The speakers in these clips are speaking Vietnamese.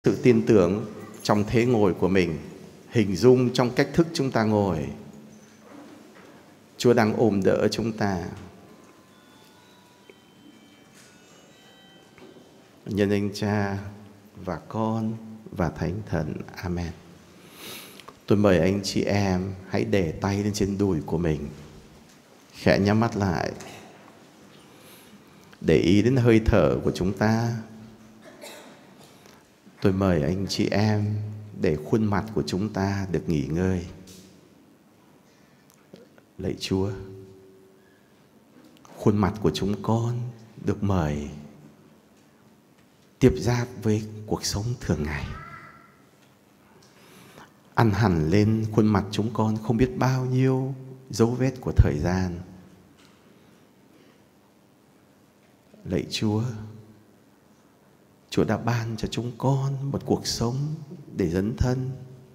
sự tin tưởng trong thế ngồi của mình, hình dung trong cách thức chúng ta ngồi. Chúa đang ôm đỡ chúng ta. Nhân danh Cha và Con và Thánh Thần. Amen. Tôi mời anh chị em hãy để tay lên trên đùi của mình, khẽ nhắm mắt lại, để ý đến hơi thở của chúng ta. Tôi mời anh chị em để khuôn mặt của chúng ta được nghỉ ngơi. Lạy Chúa, khuôn mặt của chúng con được mời tiếp giáp với cuộc sống thường ngày. Ăn hẳn lên khuôn mặt chúng con không biết bao nhiêu dấu vết của thời gian. Lạy Chúa, Chúa đã ban cho chúng con một cuộc sống để dấn thân.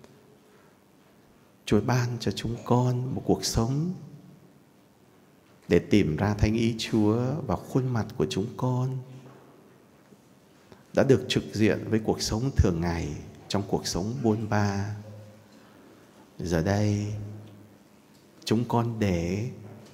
Chúa ban cho chúng con một cuộc sống để tìm ra thánh ý Chúa vào khuôn mặt của chúng con, đã được trực diện với cuộc sống thường ngày trong cuộc sống bôn ba. Giờ đây, chúng con để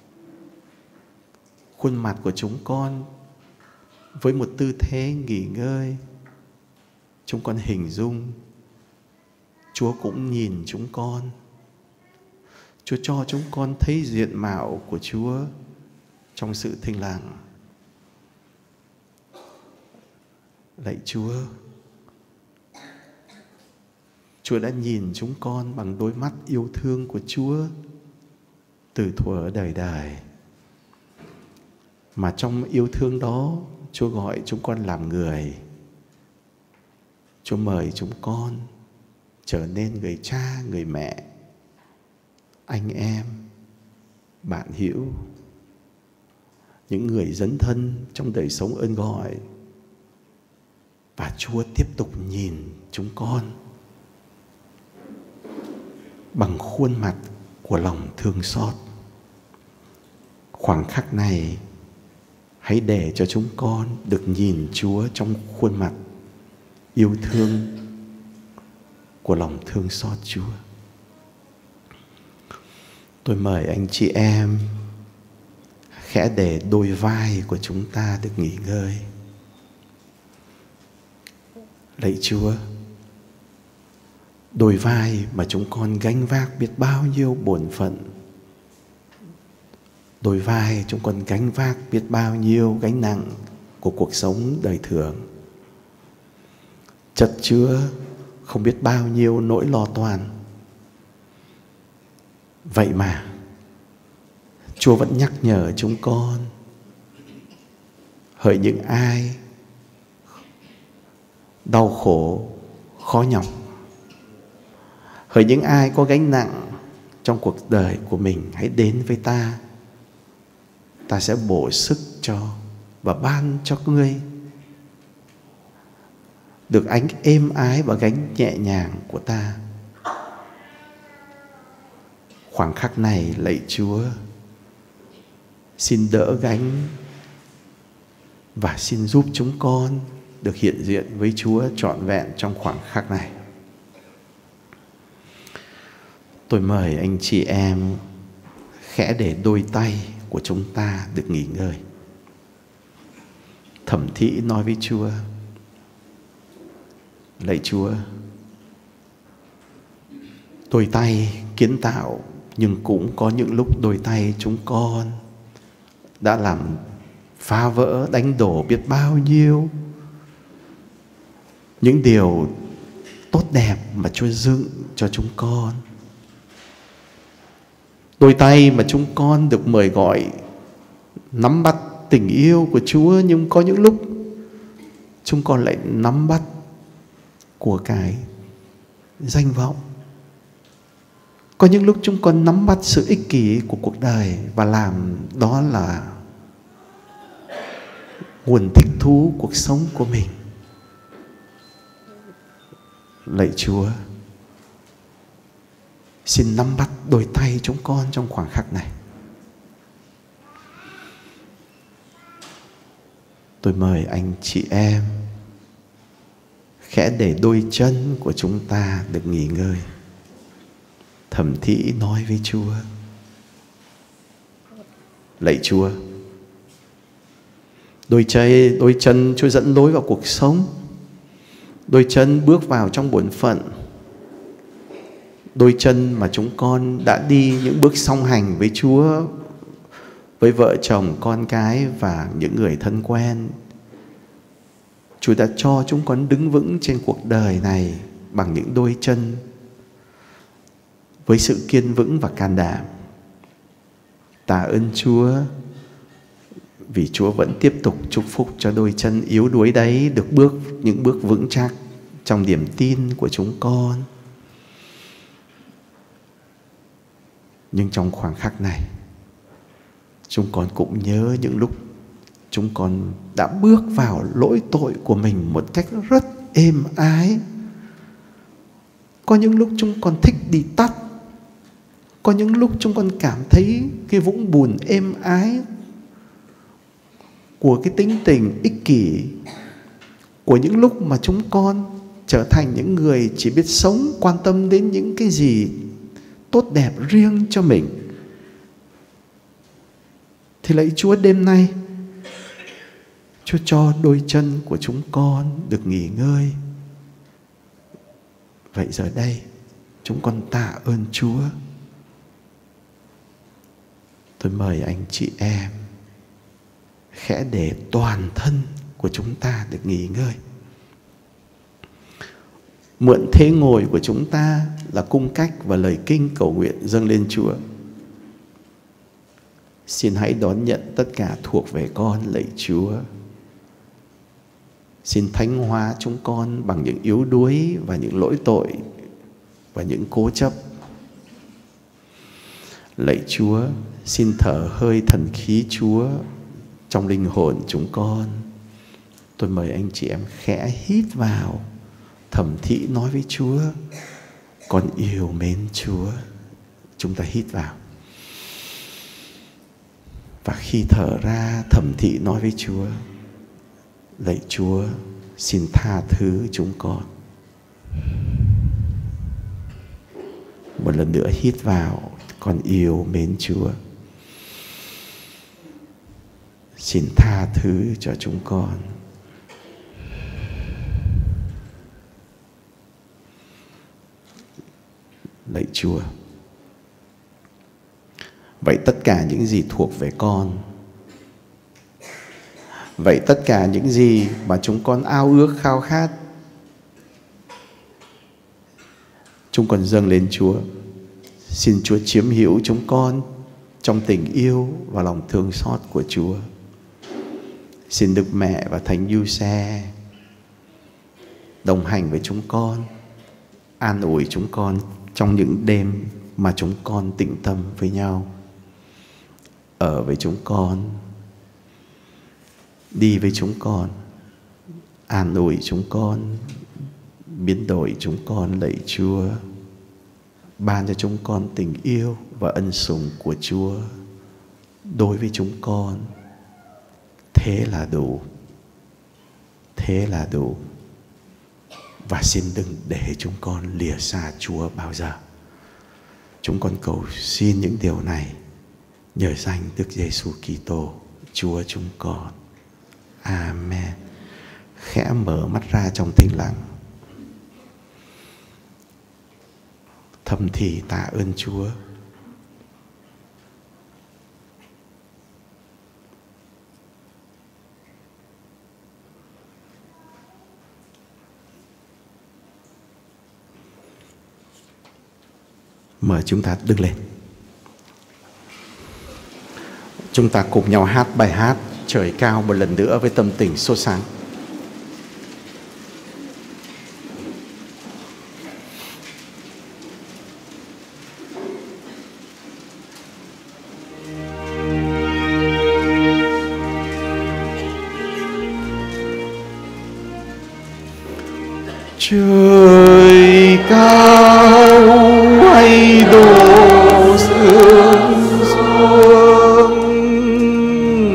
khuôn mặt của chúng con với một tư thế nghỉ ngơi. Chúng con hình dung Chúa cũng nhìn chúng con. Chúa cho chúng con thấy diện mạo của Chúa trong sự thinh lặng. Lạy Chúa, Chúa đã nhìn chúng con bằng đôi mắt yêu thương của Chúa từ thuở đời đời. Mà trong yêu thương đó, Chúa gọi chúng con làm người. Chúa mời chúng con trở nên người cha, người mẹ, anh em, bạn hữu, những người dấn thân trong đời sống ơn gọi. Và Chúa tiếp tục nhìn chúng con bằng khuôn mặt của lòng thương xót. Khoảnh khắc này, hãy để cho chúng con được nhìn Chúa trong khuôn mặt yêu thương của lòng thương xót Chúa. Tôi mời anh chị em khẽ để đôi vai của chúng ta được nghỉ ngơi. Lạy Chúa, đôi vai mà chúng con gánh vác biết bao nhiêu bổn phận. Đôi vai chúng con gánh vác biết bao nhiêu gánh nặng của cuộc sống đời thường. Chất chứa không biết bao nhiêu nỗi lo toan. Vậy mà Chúa vẫn nhắc nhở chúng con: hỡi những ai đau khổ, khó nhọc, hỡi những ai có gánh nặng trong cuộc đời của mình, hãy đến với ta. Ta sẽ bổ sức cho và ban cho ngươi được ánh êm ái và gánh nhẹ nhàng của ta. Khoảnh khắc này, lạy Chúa, xin đỡ gánh và xin giúp chúng con được hiện diện với Chúa trọn vẹn trong khoảnh khắc này. Tôi mời anh chị em khẽ để đôi tay của chúng ta được nghỉ ngơi. Thẩm thị nói với Chúa: lạy Chúa, đôi tay kiến tạo, nhưng cũng có những lúc đôi tay chúng con đã làm phá vỡ, đánh đổ biết bao nhiêu những điều tốt đẹp mà Chúa dựng cho chúng con. Đôi tay mà chúng con được mời gọi nắm bắt tình yêu của Chúa, nhưng có những lúc chúng con lại nắm bắt của cái danh vọng. Có những lúc chúng con nắm bắt sự ích kỷ của cuộc đời và làm đó là nguồn thích thú cuộc sống của mình. Lạy Chúa, xin nắm bắt đôi tay chúng con trong khoảnh khắc này. Tôi mời anh chị em khẽ để đôi chân của chúng ta được nghỉ ngơi. Thầm thì nói với Chúa: lạy Chúa, đôi chân Chúa dẫn lối vào cuộc sống, đôi chân bước vào trong bổn phận, đôi chân mà chúng con đã đi những bước song hành với Chúa, với vợ chồng, con cái và những người thân quen. Chúa đã cho chúng con đứng vững trên cuộc đời này bằng những đôi chân, với sự kiên vững và can đảm. Tạ ơn Chúa vì Chúa vẫn tiếp tục chúc phúc cho đôi chân yếu đuối đấy được bước những bước vững chắc trong niềm tin của chúng con. Nhưng trong khoảnh khắc này, chúng con cũng nhớ những lúc chúng con đã bước vào lỗi tội của mình một cách rất êm ái. Có những lúc chúng con thích đi tắt, có những lúc chúng con cảm thấy cái vũng bùn êm ái của cái tính tình ích kỷ, của những lúc mà chúng con trở thành những người chỉ biết sống quan tâm đến những cái gì tốt đẹp riêng cho mình. Thì lạy Chúa, đêm nay Chúa cho đôi chân của chúng con được nghỉ ngơi. Vậy giờ đây chúng con tạ ơn Chúa. Tôi mời anh chị em khẽ để toàn thân của chúng ta được nghỉ ngơi. Mượn thế ngồi của chúng ta là cung cách và lời kinh cầu nguyện dâng lên Chúa. Xin hãy đón nhận tất cả thuộc về con, lạy Chúa. Xin thánh hóa chúng con bằng những yếu đuối và những lỗi tội và những cố chấp. Lạy Chúa, xin thở hơi thần khí Chúa trong linh hồn chúng con. Tôi mời anh chị em khẽ hít vào, thầm thì nói với Chúa: con yêu mến Chúa. Chúng ta hít vào. Và khi thở ra, thầm thì nói với Chúa: lạy Chúa, xin tha thứ chúng con. Một lần nữa hít vào, con yêu mến Chúa. Xin tha thứ cho chúng con. Lạy Chúa, vậy tất cả những gì thuộc về con, vậy tất cả những gì mà chúng con ao ước khao khát, chúng con dâng lên Chúa. Xin Chúa chiếm hữu chúng con trong tình yêu và lòng thương xót của Chúa. Xin Đức Mẹ và Thánh Giuse đồng hành với chúng con, an ủi chúng con trong những đêm mà chúng con tĩnh tâm với nhau, ở với chúng con, đi với chúng con, an ủi chúng con, biến đổi chúng con, lạy Chúa. Ban cho chúng con tình yêu và ân sủng của Chúa đối với chúng con. Thế là đủ. Thế là đủ. Và xin đừng để chúng con lìa xa Chúa bao giờ. Chúng con cầu xin những điều này nhờ danh Đức Giêsu Kitô, Chúa chúng con. Amen. Khẽ mở mắt ra trong thinh lặng, thầm thì tạ ơn Chúa. Mời chúng ta đứng lên. Chúng ta cùng nhau hát bài hát Trời Cao một lần nữa với tâm tình sốt sắng. Trời cao hãy đổ sương xuống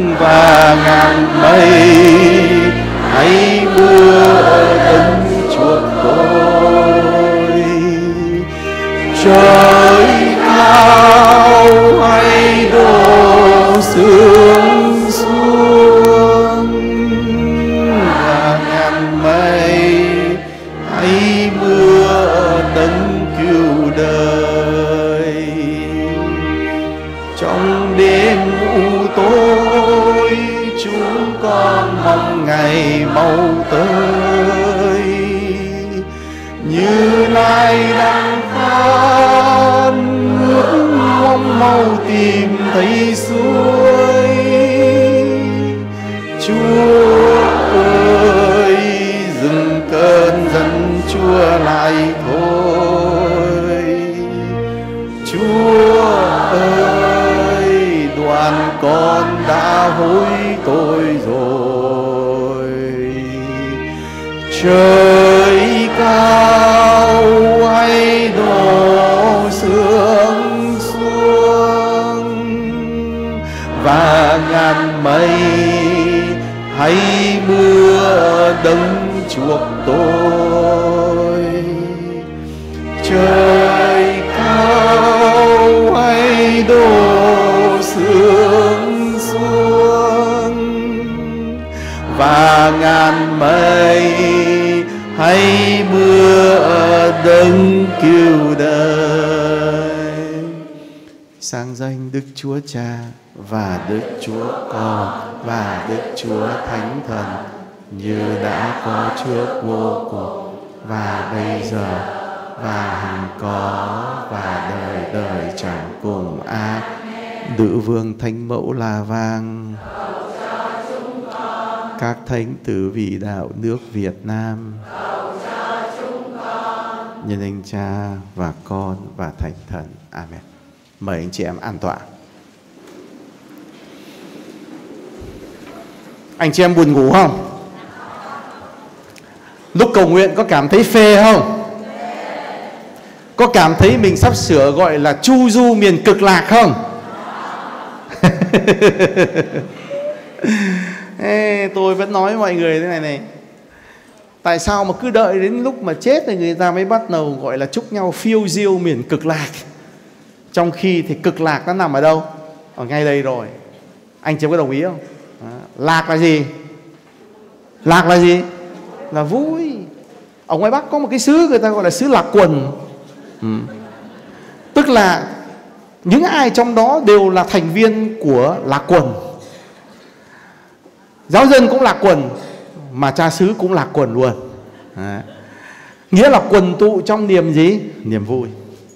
và ngàn mây hãy mưa ân Chúa hãy mưa đấng cứu đời. Trong đêm u tối chúng con mong ngày mau tới, như nay đang phan ước mong mau tìm thấy suối. Chúa ơi, dừng cơn giận Chúa lại thôi. Chúa ơi, đoàn con đã hối tội rồi. Trời cao hãy đổ sương xuống, và ngàn mây hãy mưa đấng chuộc tôi. Trời cao hãy đổ sương xuống, và ngàn mây hãy mưa đấng cứu đời. Sang danh Đức Chúa Cha và Đức Chúa Con và Đức Chúa Thánh Thần, như đã có trước vô cùng và bây giờ và hằng có và đời đời chẳng cùng. Nữ vương Thánh Mẫu La Vang, các thánh tử vị đạo nước Việt Nam, nhân danh Cha và Con và Thánh Thần. Amen. Mời anh chị em an tọa. Anh chị em buồn ngủ không? Lúc cầu nguyện có cảm thấy phê không? Có cảm thấy mình sắp sửa gọi là chu du miền cực lạc không? Ê, tôi vẫn nói với mọi người thế này này, tại sao mà cứ đợi đến lúc mà chết thì người ta mới bắt đầu gọi là chúc nhau phiêu diêu miền cực lạc, trong khi thì cực lạc nó nằm ở đâu? Ở ngay đây rồi. Anh chị có đồng ý không? Lạc là gì? Lạc là gì? Là vui. Ở ngoài Bắc có một cái xứ người ta gọi là xứ Lạc Quần. Tức là những ai trong đó đều là thành viên của Lạc Quần. Giáo dân cũng Lạc Quần, mà cha xứ cũng Lạc Quần luôn. Nghĩa là quần tụ trong niềm gì? Niềm vui.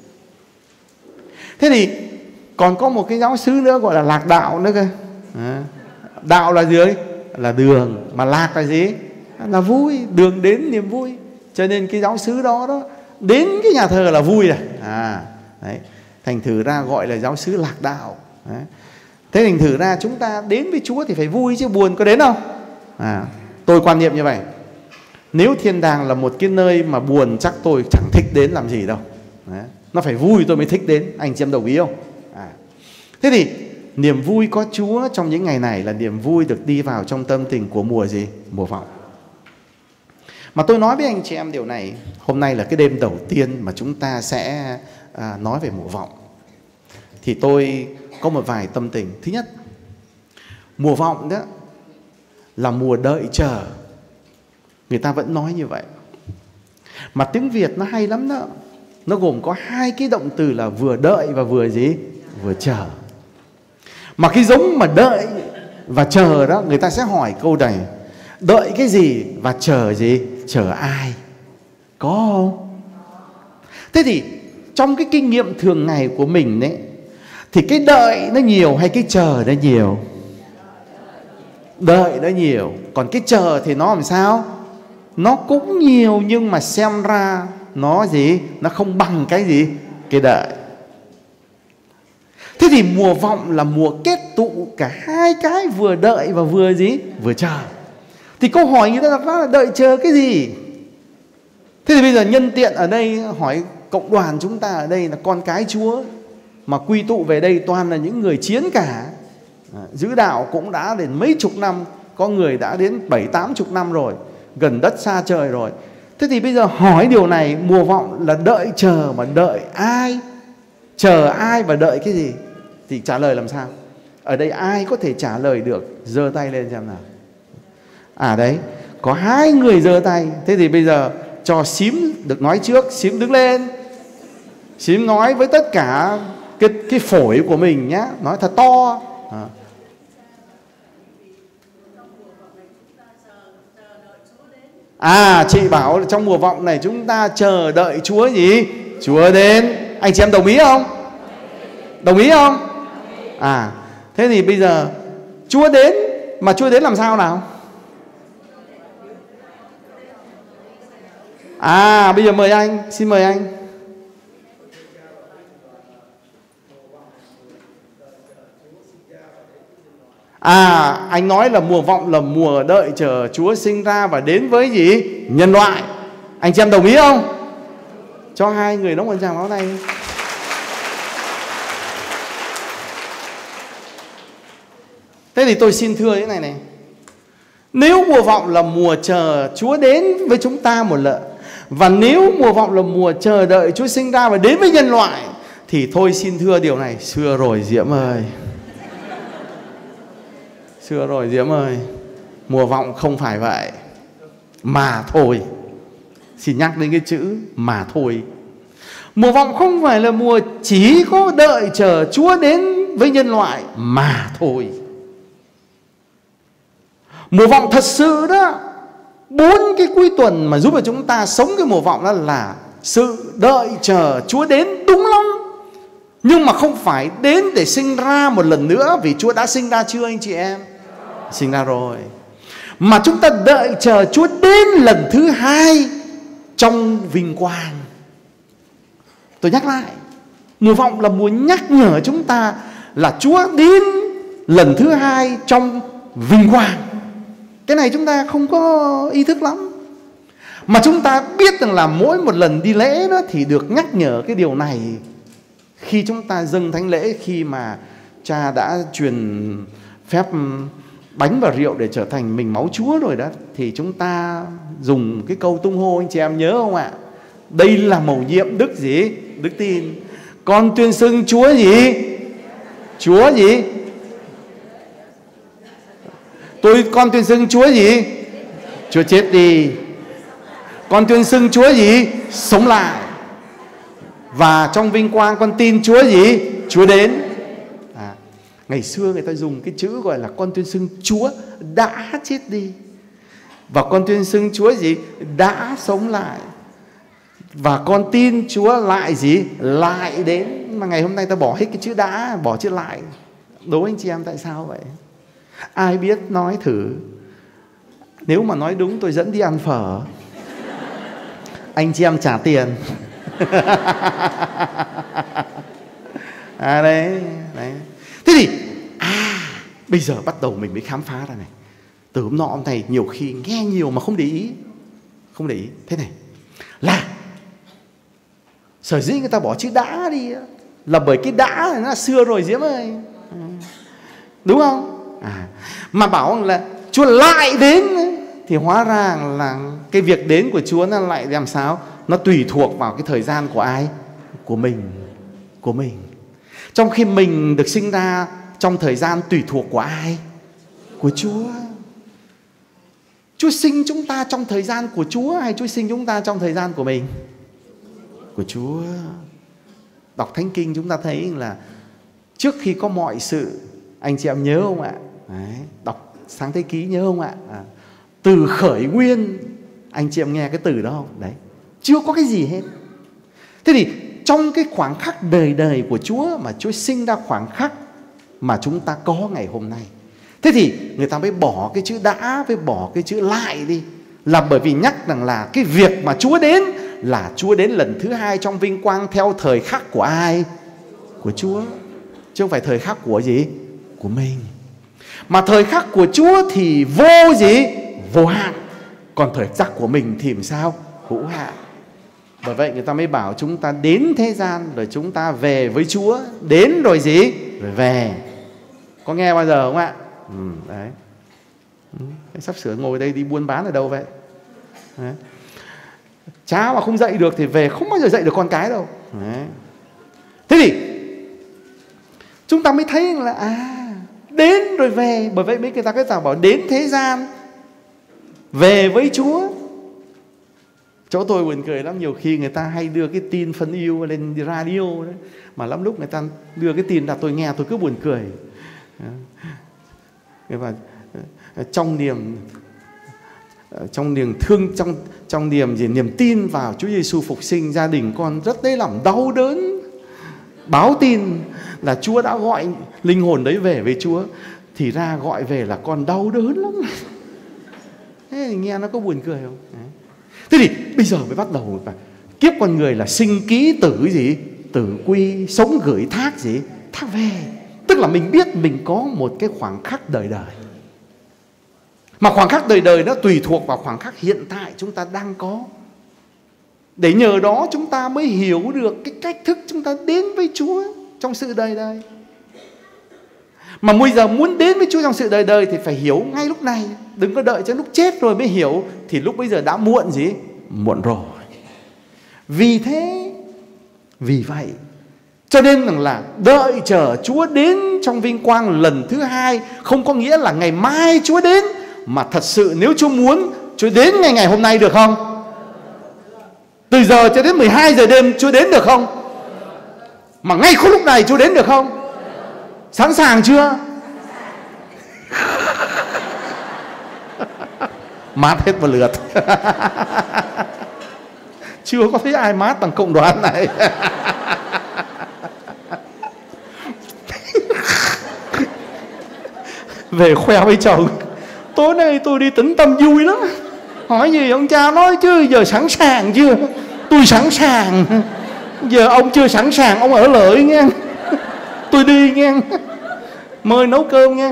Thế thì còn có một cái giáo xứ nữa gọi là Lạc Đạo nữa cơ. Đạo là gì ấy? Là đường. Mà lạc là gì? Là vui. Đường đến niềm vui. Cho nên cái giáo xứ đó đến cái nhà thờ là vui này. Đấy. Thành thử ra gọi là giáo xứ Lạc Đạo. Đấy. Thế thành thử ra chúng ta đến với Chúa thì phải vui chứ buồn có đến không? Tôi quan niệm như vậy. Nếu thiên đàng là một cái nơi mà buồn chắc tôi chẳng thích đến làm gì đâu. Đấy. Nó phải vui tôi mới thích đến. Anh chị em đồng ý không? Thế thì niềm vui có Chúa trong những ngày này là niềm vui được đi vào trong tâm tình của mùa gì? Mùa vọng. Mà tôi nói với anh chị em điều này, hôm nay là cái đêm đầu tiên mà chúng ta sẽ nói về mùa vọng. Thì tôi có một vài tâm tình. Thứ nhất, mùa vọng đó là mùa đợi chờ. Người ta vẫn nói như vậy. Mà tiếng Việt nó hay lắm đó. Nó gồm có hai cái động từ là vừa đợi và vừa gì? Vừa chờ. Mà cái giống mà đợi và chờ đó, người ta sẽ hỏi câu này: đợi cái gì và chờ gì? Chờ ai? Có không? Thế thì trong cái kinh nghiệm thường ngày của mình đấy, thì cái đợi nó nhiều hay cái chờ nó nhiều? Đợi nó nhiều. Còn cái chờ thì nó làm sao? Nó cũng nhiều, nhưng mà xem ra nó gì? Nó không bằng cái gì? Cái đợi. Thế thì mùa vọng là mùa kết tụ cả hai cái, vừa đợi và vừa gì? Vừa chờ. Thì câu hỏi người ta đặt ra là đợi chờ cái gì? Thế thì bây giờ nhân tiện ở đây hỏi cộng đoàn chúng ta ở đây là con cái Chúa, mà quy tụ về đây toàn là những người chiến cả. Giữ đạo cũng đã đến mấy chục năm, có người đã đến 70-80 năm rồi, gần đất xa trời rồi. Thế thì bây giờ hỏi điều này, mùa vọng là đợi chờ, mà đợi ai? Chờ ai và đợi cái gì? Thì trả lời làm sao? Ở đây ai có thể trả lời được? Giơ tay lên xem nào. Đấy, có 2 người giơ tay. Thế thì bây giờ cho Xím được nói trước. Xím đứng lên. Xím nói với tất cả cái phổi của mình nhá, nói thật to. Chị bảo trong mùa vọng này chúng ta chờ đợi Chúa gì? Chúa đến. Anh chị em đồng ý không? Đồng ý không? Thế thì bây giờ Chúa đến, mà Chúa đến làm sao nào? Bây giờ mời anh, xin mời anh. Anh nói là mùa vọng là mùa đợi chờ Chúa sinh ra và đến với gì? Nhân loại. Anh chị em đồng ý không? Cho hai người đóng một tràng pháo tay. Thế thì tôi xin thưa thế này này. Nếu mùa vọng là mùa chờ Chúa đến với chúng ta một lần, và nếu mùa vọng là mùa chờ đợi Chúa sinh ra và đến với nhân loại, thì thôi xin thưa điều này, xưa rồi Diễm ơi. Xưa rồi Diễm ơi. Mùa vọng không phải vậy. Mà thôi. Xin nhắc đến cái chữ mà thôi. Mùa vọng không phải là mùa chỉ có đợi chờ Chúa đến với nhân loại mà thôi. Mùa vọng thật sự đó, 4 cái cuối tuần mà giúp cho chúng ta sống cái mùa vọng đó là sự đợi chờ Chúa đến, đúng lắm. Nhưng mà không phải đến để sinh ra một lần nữa, vì Chúa đã sinh ra chưa anh chị em? Sinh ra rồi. Mà chúng ta đợi chờ Chúa đến lần thứ 2 trong vinh quang. Tôi nhắc lại, mùa vọng là mùa nhắc nhở chúng ta là Chúa đến lần thứ 2 trong vinh quang. Cái này chúng ta không có ý thức lắm. Mà chúng ta biết rằng là mỗi một lần đi lễ đó thì được nhắc nhở cái điều này. Khi chúng ta dâng thánh lễ, khi mà cha đã truyền phép bánh và rượu để trở thành mình máu Chúa rồi đó, thì chúng ta dùng cái câu tung hô, anh chị em nhớ không ạ? Đây là mầu nhiệm đức gì? Đức tin. Con tuyên xưng Chúa gì? Chúa gì? Con tuyên xưng Chúa gì? Chúa chết đi. Con tuyên xưng Chúa gì? Sống lại. Và trong vinh quang con tin Chúa gì? Chúa đến. Ngày xưa người ta dùng cái chữ gọi là con tuyên xưng Chúa đã chết đi. Và con tuyên xưng Chúa gì? Đã sống lại. Và con tin Chúa lại gì? Lại đến. Mà ngày hôm nay ta bỏ hết cái chữ đã, bỏ chữ lại. Đố anh chị em tại sao vậy? Ai biết nói thử. Nếu mà nói đúng tôi dẫn đi ăn phở. Anh chị em trả tiền. Đấy. Thế thì bây giờ bắt đầu mình mới khám phá ra này. Từ hôm nọ hôm nay nhiều khi nghe nhiều mà không để ý. Không để ý. Thế này là sở dĩ người ta bỏ chữ đã đi là bởi cái đã này nó là xưa rồi Diễm ơi. Đúng không? Mà bảo là Chúa lại đến thì hóa ra là cái việc đến của Chúa nó lại làm sao? Nó tùy thuộc vào cái thời gian của ai? Của mình. Trong khi mình được sinh ra trong thời gian tùy thuộc của ai? Của Chúa. Chúa sinh chúng ta trong thời gian của Chúa hay Chúa sinh chúng ta trong thời gian của mình? Của Chúa. Đọc Thánh Kinh chúng ta thấy là trước khi có mọi sự, anh chị em nhớ không ạ? Đấy, đọc Sáng Thế Ký nhớ không ạ? Từ khởi nguyên, anh chị em nghe cái từ đó không? Đấy, chưa có cái gì hết. Thế thì trong cái khoảng khắc đời của Chúa mà Chúa sinh ra khoảng khắc mà chúng ta có ngày hôm nay. Thế thì người ta mới bỏ cái chữ đã, với bỏ cái chữ lại đi. Là bởi vì nhắc rằng là cái việc mà Chúa đến là Chúa đến lần thứ 2 trong vinh quang theo thời khắc của ai? Của Chúa. Chứ không phải thời khắc của gì? Của mình. Mà thời khắc của Chúa thì vô gì? Vô hạn. Còn thời khắc của mình thì làm sao? Hữu hạn. Bởi vậy người ta mới bảo chúng ta đến thế gian rồi chúng ta về với Chúa. Đến rồi gì? Rồi về. Có nghe bao giờ không ạ? Đấy. Sắp sửa ngồi đây đi buôn bán ở đâu vậy? Đấy. Cha mà không dạy được thì về không bao giờ dạy được con cái đâu. Đấy. Thế thì chúng ta mới thấy là đến rồi về. Bởi vậy mấy người ta cái bảo đến thế gian về với Chúa. Chỗ tôi buồn cười lắm, nhiều khi người ta hay đưa cái tin phân yêu lên radio đấy, mà lắm lúc người ta đưa cái tin ra tôi nghe tôi cứ buồn cười. Và trong niềm thương, trong niềm tin vào Chúa Giêsu phục sinh, gia đình con rất lấy lòng đau đớn báo tin là Chúa đã gọi linh hồn đấy về với Chúa, thì ra gọi về là con đau đớn lắm. Thế thì nghe nó có buồn cười không? Đấy. Thế thì bây giờ mới bắt đầu kiếp con người là sinh ký tử gì? Tử quy, sống gửi thác gì? Thác về. Tức là mình biết mình có một cái khoảng khắc đời đời. Mà khoảng khắc đời đời nó tùy thuộc vào khoảng khắc hiện tại chúng ta đang có. Để nhờ đó chúng ta mới hiểu được cái cách thức chúng ta đến với Chúa trong sự đời đời. Mà bây giờ muốn đến với Chúa trong sự đời đời thì phải hiểu ngay lúc này. Đừng có đợi cho lúc chết rồi mới hiểu, thì lúc bây giờ đã muộn gì? Muộn rồi. Vì vậy cho nên là đợi chờ Chúa đến trong vinh quang lần thứ hai không có nghĩa là ngày mai Chúa đến, mà thật sự nếu Chúa muốn, Chúa đến ngày hôm nay được không? Từ giờ cho đến 12 giờ đêm Chúa đến được không? Mà ngay khúc lúc này Chúa đến được không? Sẵn sàng chưa? Mát hết vào lượt. Chưa có thấy ai mát bằng cộng đoàn này. Về khoe với chồng, tối nay tôi đi tĩnh tâm vui lắm. Hỏi gì ông cha nói chứ giờ sẵn sàng chưa? Tôi sẵn sàng. Giờ ông chưa sẵn sàng, ông ở lợi nghe. Tôi đi nghe. Mời nấu cơm nghe.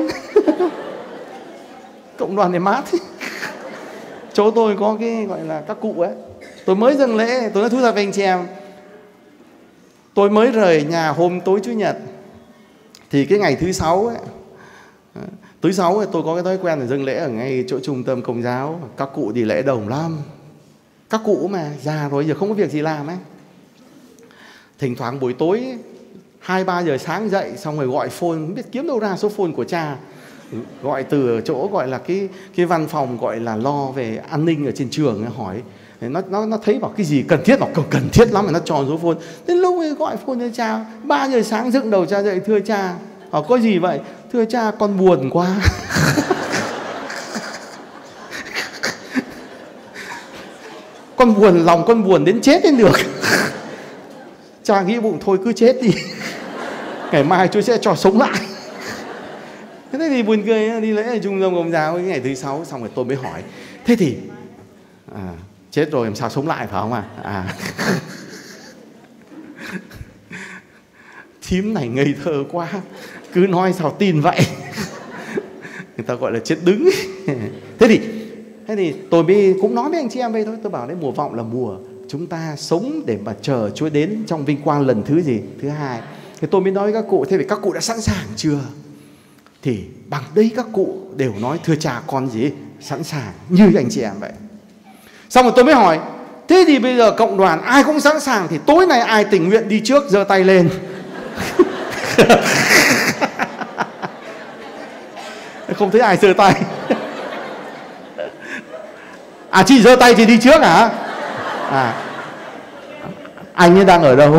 Cộng đoàn này mát. Chỗ tôi có cái gọi là các cụ ấy. Tôi mới dâng lễ, tôi nói thú thật với anh chị em, tôi mới rời nhà hôm tối Chủ nhật. Thì cái ngày thứ sáu ấy, tôi có cái thói quen là dâng lễ ở ngay chỗ trung tâm Công giáo. Các cụ đi lễ đồng lắm. Các cụ mà già rồi giờ không có việc gì làm ấy. Thỉnh thoảng buổi tối 2-3 giờ sáng dậy xong rồi gọi phone, không biết kiếm đâu ra số phone của cha. Gọi từ chỗ gọi là cái văn phòng gọi là lo về an ninh ở trên trường ấy, hỏi. Nó thấy bảo cái gì cần thiết, bảo cần thiết lắm mà nó cho số phone. Đến lúc ấy gọi phone cho cha, 3 giờ sáng dựng đầu cha dậy, thưa cha. Có gì vậy? Thưa cha, con buồn quá. Con buồn, lòng con buồn đến chết đến được. Cha nghĩ bụng thôi cứ chết đi, ngày mai Chúa sẽ cho sống lại. Thế thì buồn cười, đi lễ ở trung tâm Công giáo cái ngày thứ sáu. Xong rồi tôi mới hỏi, thế thì chết rồi làm sao sống lại phải không à? Thím này ngây thơ quá, cứ nói sao tin vậy. Người ta gọi là chết đứng. Thế thì tôi mới cũng nói với anh chị em vậy thôi. Tôi bảo đấy, mùa vọng là mùa chúng ta sống để mà chờ Chúa đến trong vinh quang lần thứ gì? Thứ hai. Thì tôi mới nói với các cụ, thế thì các cụ đã sẵn sàng chưa? Thì bằng đây các cụ đều nói thưa cha con gì? Sẵn sàng như anh chị em vậy. Xong rồi tôi mới hỏi, thế thì bây giờ cộng đoàn ai cũng sẵn sàng, thì tối nay ai tình nguyện đi trước giơ tay lên? Không thấy ai giơ tay. Chị giơ tay thì đi trước hả? Anh ấy đang ở đâu?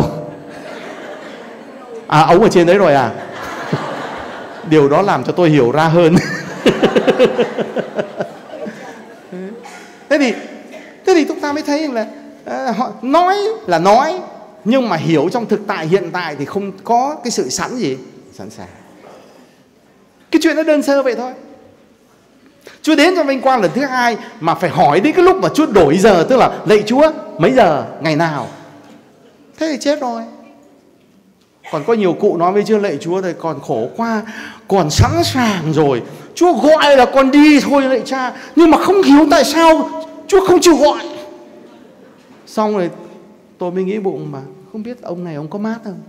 Ông ở trên đấy rồi à? Điều đó làm cho tôi hiểu ra hơn. Thế thì chúng ta mới thấy là họ nói là nói, nhưng mà hiểu trong thực tại hiện tại thì không có cái sự sẵn sàng. Cái chuyện nó đơn sơ vậy thôi. Chúa đến trong vinh quang lần thứ hai mà phải hỏi đến cái lúc mà Chúa đổi giờ, tức là lạy Chúa mấy giờ, ngày nào. Thế thì chết rồi. Còn có nhiều cụ nói với Chúa, lạy Chúa thì còn khổ quá, còn sẵn sàng rồi, Chúa gọi là con đi thôi lạy cha, nhưng mà không hiểu tại sao Chúa không chịu gọi. Xong rồi tôi mới nghĩ bụng mà không biết ông này ông có mát không.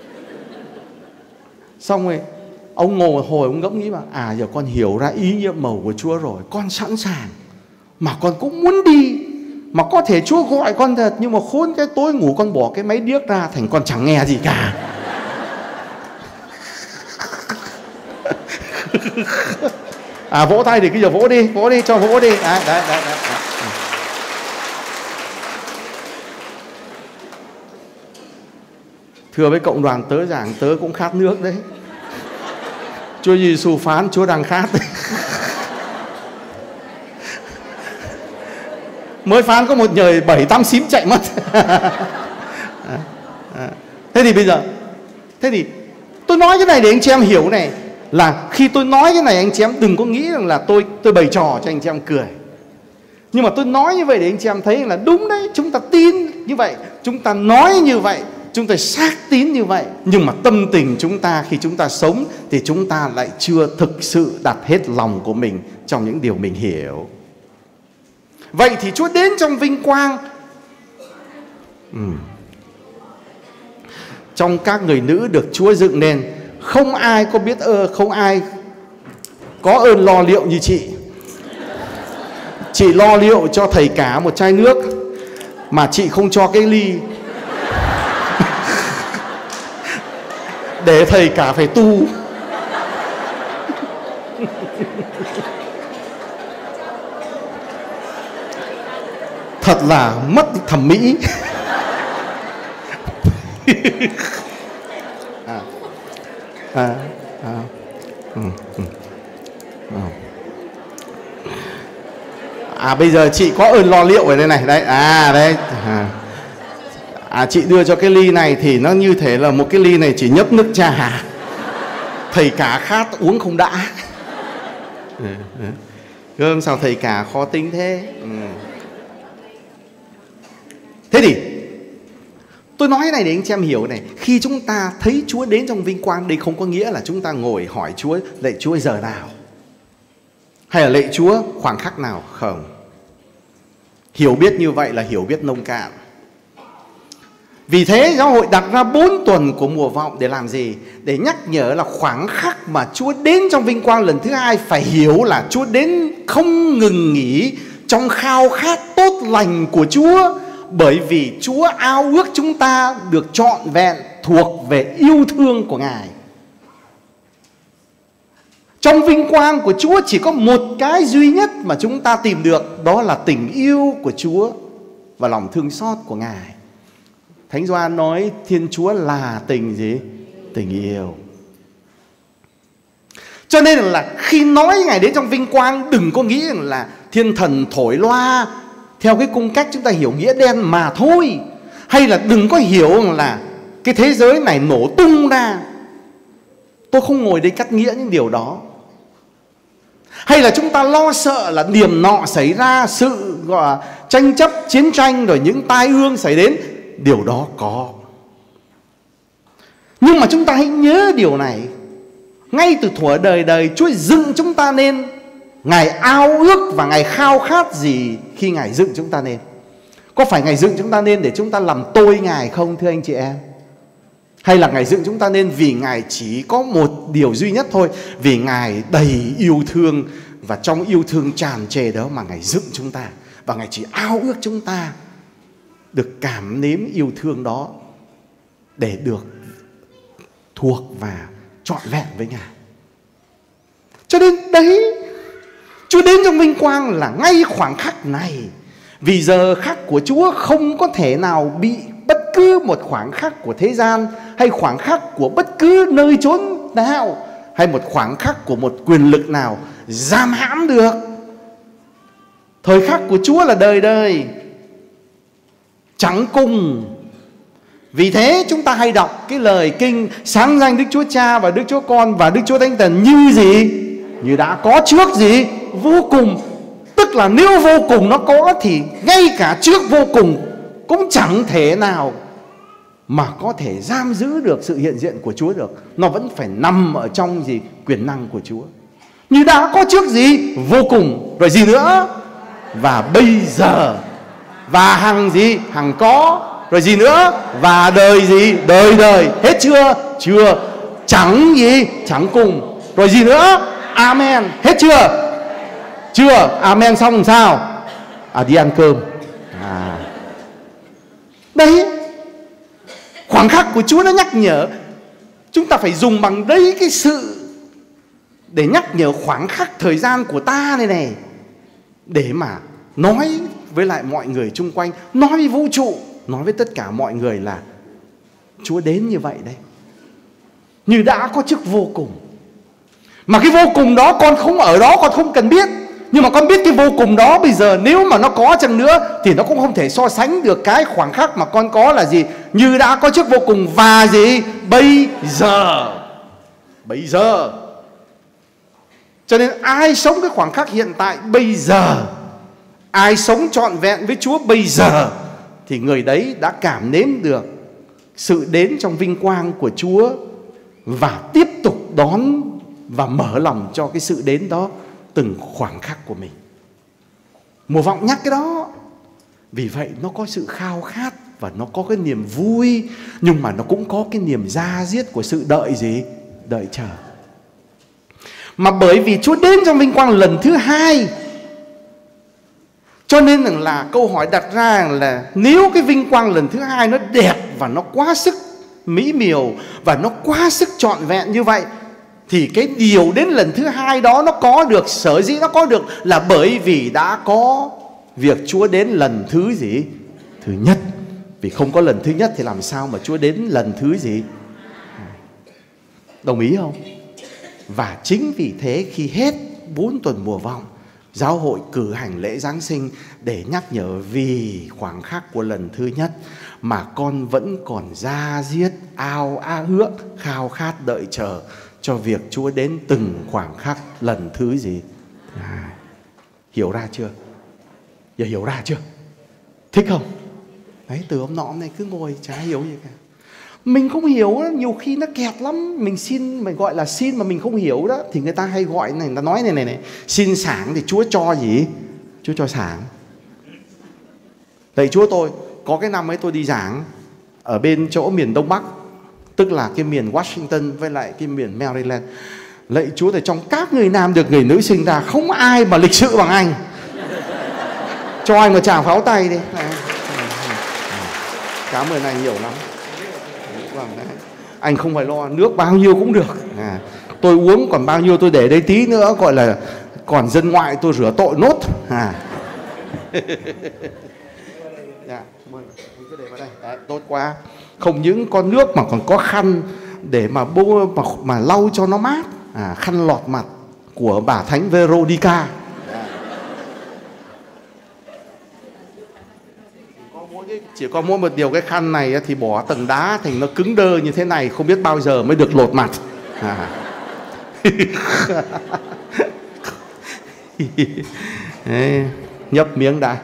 Xong rồi ông ngồi hồi ông ngẫm nghĩ mà giờ con hiểu ra ý nhiệm màu của Chúa rồi, con sẵn sàng mà con cũng muốn đi, mà có thể Chúa gọi con thật, nhưng mà khốn cái tối ngủ con bỏ cái máy điếc ra thành con chẳng nghe gì cả. Vỗ tay thì bây giờ vỗ đi cho vỗ đi. Đấy. Thưa với cộng đoàn tớ giảng, tớ cũng khát nước đấy. Chúa Giêsu phán Chúa đang khát đấy. Mới phán có một nhời 7-8 xím chạy mất. Thế thì bây giờ, thế thì tôi nói cái này để anh chị em hiểu này, là khi tôi nói cái này anh chị em đừng có nghĩ rằng là tôi bày trò cho anh chị em cười. Nhưng mà tôi nói như vậy để anh chị em thấy là đúng đấy, chúng ta tin như vậy, chúng ta nói như vậy, chúng ta xác tín như vậy. Nhưng mà tâm tình chúng ta khi chúng ta sống thì chúng ta lại chưa thực sự đặt hết lòng của mình trong những điều mình hiểu. Vậy thì Chúa đến trong vinh quang. Trong các người nữ được Chúa dựng nên, không ai có biết không ai có ơn lo liệu như chị. Chị lo liệu cho thầy cả một chai nước mà chị không cho cái ly để thầy cả phải tu. Thật là mất thẩm mỹ. Bây giờ chị có ơn lo liệu ở đây này. Đấy, đấy. Chị đưa cho cái ly này thì nó như thế là một cái ly này chỉ nhấp nước trà. Thầy cả khát uống không đã. Gương sao thầy cả khó tính thế. Thế thì tôi nói cái này để anh chị em hiểu này. Khi chúng ta thấy Chúa đến trong vinh quang, đây không có nghĩa là chúng ta ngồi hỏi Chúa, lạy Chúa giờ nào, hay là lạy Chúa khoảng khắc nào. Không. Hiểu biết như vậy là hiểu biết nông cạn. Vì thế giáo hội đặt ra 4 tuần của mùa vọng để làm gì? Để nhắc nhở là khoảng khắc mà Chúa đến trong vinh quang lần thứ hai, phải hiểu là Chúa đến không ngừng nghỉ trong khao khát tốt lành của Chúa. Bởi vì Chúa ao ước chúng ta được trọn vẹn thuộc về yêu thương của Ngài. Trong vinh quang của Chúa chỉ có một cái duy nhất mà chúng ta tìm được, đó là tình yêu của Chúa và lòng thương xót của Ngài. Thánh Gioan nói Thiên Chúa là tình gì? Tình yêu. Cho nên là khi nói Ngài đến trong vinh quang, đừng có nghĩ rằng là thiên thần thổi loa theo cái cung cách chúng ta hiểu nghĩa đen mà thôi. Hay là đừng có hiểu rằng là cái thế giới này nổ tung ra. Tôi không ngồi đây cắt nghĩa những điều đó. Hay là chúng ta lo sợ là điểm nọ xảy ra, sự gọi là tranh chấp, chiến tranh, rồi những tai ương xảy đến. Điều đó có. Nhưng mà chúng ta hãy nhớ điều này. Ngay từ thuở đời đời, Chúa dựng chúng ta nên. Ngài ao ước và Ngài khao khát gì khi Ngài dựng chúng ta nên? Có phải Ngài dựng chúng ta nên để chúng ta làm tôi Ngài không, thưa anh chị em? Hay là Ngài dựng chúng ta nên vì Ngài chỉ có một điều duy nhất thôi, vì Ngài đầy yêu thương, và trong yêu thương tràn trề đó mà Ngài dựng chúng ta, và Ngài chỉ ao ước chúng ta được cảm nếm yêu thương đó để được thuộc và trọn vẹn với Ngài. Cho nên đấy, Chúa đến trong vinh quang là ngay khoảng khắc này. Vì giờ khắc của Chúa không có thể nào bị bất cứ một khoảng khắc của thế gian, hay khoảng khắc của bất cứ nơi chốn nào, hay một khoảng khắc của một quyền lực nào giam hãm được. Thời khắc của Chúa là đời đời, chẳng cùng. Vì thế chúng ta hay đọc cái lời kinh sáng danh Đức Chúa Cha và Đức Chúa Con và Đức Chúa Thánh Thần như gì? Như đã có trước gì? Vô cùng. Tức là nếu vô cùng nó có thì ngay cả trước vô cùng cũng chẳng thể nào mà có thể giam giữ được sự hiện diện của Chúa được. Nó vẫn phải nằm ở trong gì? Quyền năng của Chúa. Như đã có trước gì? Vô cùng. Rồi gì nữa? Và bây giờ. Và hằng gì? Hằng có. Rồi gì nữa? Và đời gì? Đời đời. Hết chưa? Chưa. Chẳng gì? Chẳng cùng. Rồi gì nữa? Amen. Hết chưa? Chưa. Amen xong làm sao? Đi ăn cơm. Đấy, khoảng khắc của Chúa nó nhắc nhở. Chúng ta phải dùng bằng đấy cái sự để nhắc nhở khoảng khắc thời gian của ta này này, để mà nói với lại mọi người chung quanh, nói với vũ trụ, nói với tất cả mọi người là Chúa đến như vậy đấy. Như đã có chức vô cùng. Mà cái vô cùng đó con không ở đó, con không cần biết. Nhưng mà con biết cái vô cùng đó bây giờ nếu mà nó có chăng nữa thì nó cũng không thể so sánh được cái khoảng khắc mà con có là gì? Như đã có chức vô cùng và gì? Bây giờ. Bây giờ. Cho nên ai sống cái khoảng khắc hiện tại bây giờ, ai sống trọn vẹn với Chúa bây giờ, thì người đấy đã cảm nếm được sự đến trong vinh quang của Chúa và tiếp tục đón và mở lòng cho cái sự đến đó từng khoảng khắc của mình. Mùa vọng nhắc cái đó. Vì vậy nó có sự khao khát và nó có cái niềm vui, nhưng mà nó cũng có cái niềm da diết của sự đợi gì? Đợi chờ. Mà bởi vì Chúa đến trong vinh quang lần thứ hai, cho nên là câu hỏi đặt ra là nếu cái vinh quang lần thứ hai nó đẹp và nó quá sức mỹ miều và nó quá sức trọn vẹn như vậy, thì cái điều đến lần thứ hai đó nó có được, sở dĩ nó có được là bởi vì đã có việc Chúa đến lần thứ gì? Thứ nhất. Vì không có lần thứ nhất thì làm sao mà Chúa đến lần thứ gì? Đồng ý không? Và chính vì thế khi hết 4 tuần mùa vọng, giáo hội cử hành lễ Giáng sinh để nhắc nhở vì khoảng khắc của lần thứ nhất mà con vẫn còn da diết, ao ước, khao khát đợi chờ cho việc Chúa đến từng khoảng khắc lần thứ gì? Hiểu ra chưa? Giờ hiểu ra chưa? Thích không? Đấy, từ hôm nọ hôm nay cứ ngồi chả hiểu gì cả. Mình không hiểu đó, nhiều khi nó kẹt lắm. Mình xin, mình gọi là xin mà mình không hiểu đó, thì người ta hay gọi này, người ta nói này, xin sáng thì Chúa cho gì? Chúa cho sáng. Lạy Chúa, tôi có cái năm ấy tôi đi giảng ở bên chỗ miền Đông Bắc, tức là cái miền Washington với lại cái miền Maryland. Lạy Chúa, thì trong các người nam được người nữ sinh ra không ai mà lịch sự bằng anh. Cho anh một tràng pháo tay đi. Cảm ơn anh nhiều lắm. Anh không phải lo, nước bao nhiêu cũng được. Tôi uống còn bao nhiêu tôi để đây tí nữa, gọi là còn dân ngoại tôi rửa tội nốt. Dạ, cứ để vào đây. Đấy, tốt quá. Không những có nước mà còn có khăn để mà mà lau cho nó mát. Khăn lọt mặt của bà Thánh Veronica. Chỉ có mỗi một điều, cái khăn này thì bỏ tầng đá thành nó cứng đơ như thế này, không biết bao giờ mới được lột mặt. Đấy, nhấp miếng đã.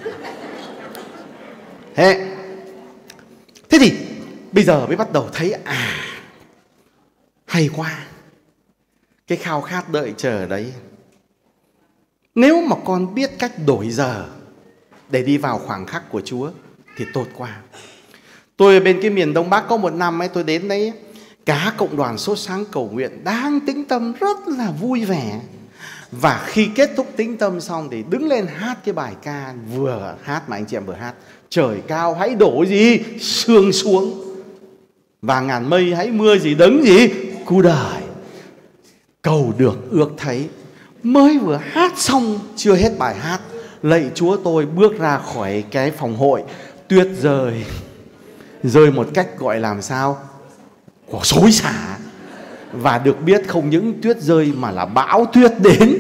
Thế thì bây giờ mới bắt đầu thấy hay quá. Cái khao khát đợi chờ đấy, nếu mà con biết cách đổi giờ để đi vào khoảng khắc của Chúa thì tốt quá. Tôi ở bên cái miền Đông Bắc có một năm ấy, tôi đến đấy, cả cộng đoàn sốt sáng cầu nguyện đang tĩnh tâm rất là vui vẻ. Và khi kết thúc tĩnh tâm xong thì đứng lên hát cái bài ca vừa hát mà anh chị em vừa hát: trời cao hãy đổ gì? Sương xuống, và ngàn mây hãy mưa gì? Đấng gì? Cứu đời. Cầu được ước thấy. Mới vừa hát xong chưa hết bài hát, lạy Chúa, tôi bước ra khỏi cái phòng hội, tuyết rơi một cách gọi làm sao? Của xối xả. Và được biết không những tuyết rơi mà là bão tuyết đến.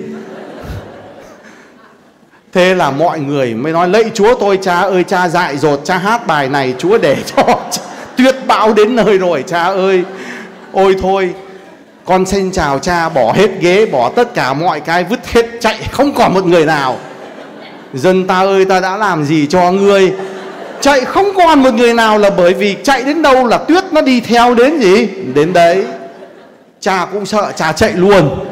Thế là mọi người mới nói: lạy Chúa, tôi cha ơi, cha dại dột, cha hát bài này Chúa để cho tuyết bão đến nơi rồi cha ơi. Ôi thôi, con xin chào cha, bỏ hết ghế, bỏ tất cả mọi cái, vứt hết chạy, không còn một người nào. Dân ta ơi, ta đã làm gì cho ngươi? Chạy không còn một người nào, là bởi vì chạy đến đâu là tuyết nó đi theo đến gì? Đến đấy. Cha cũng sợ, cha chạy luôn.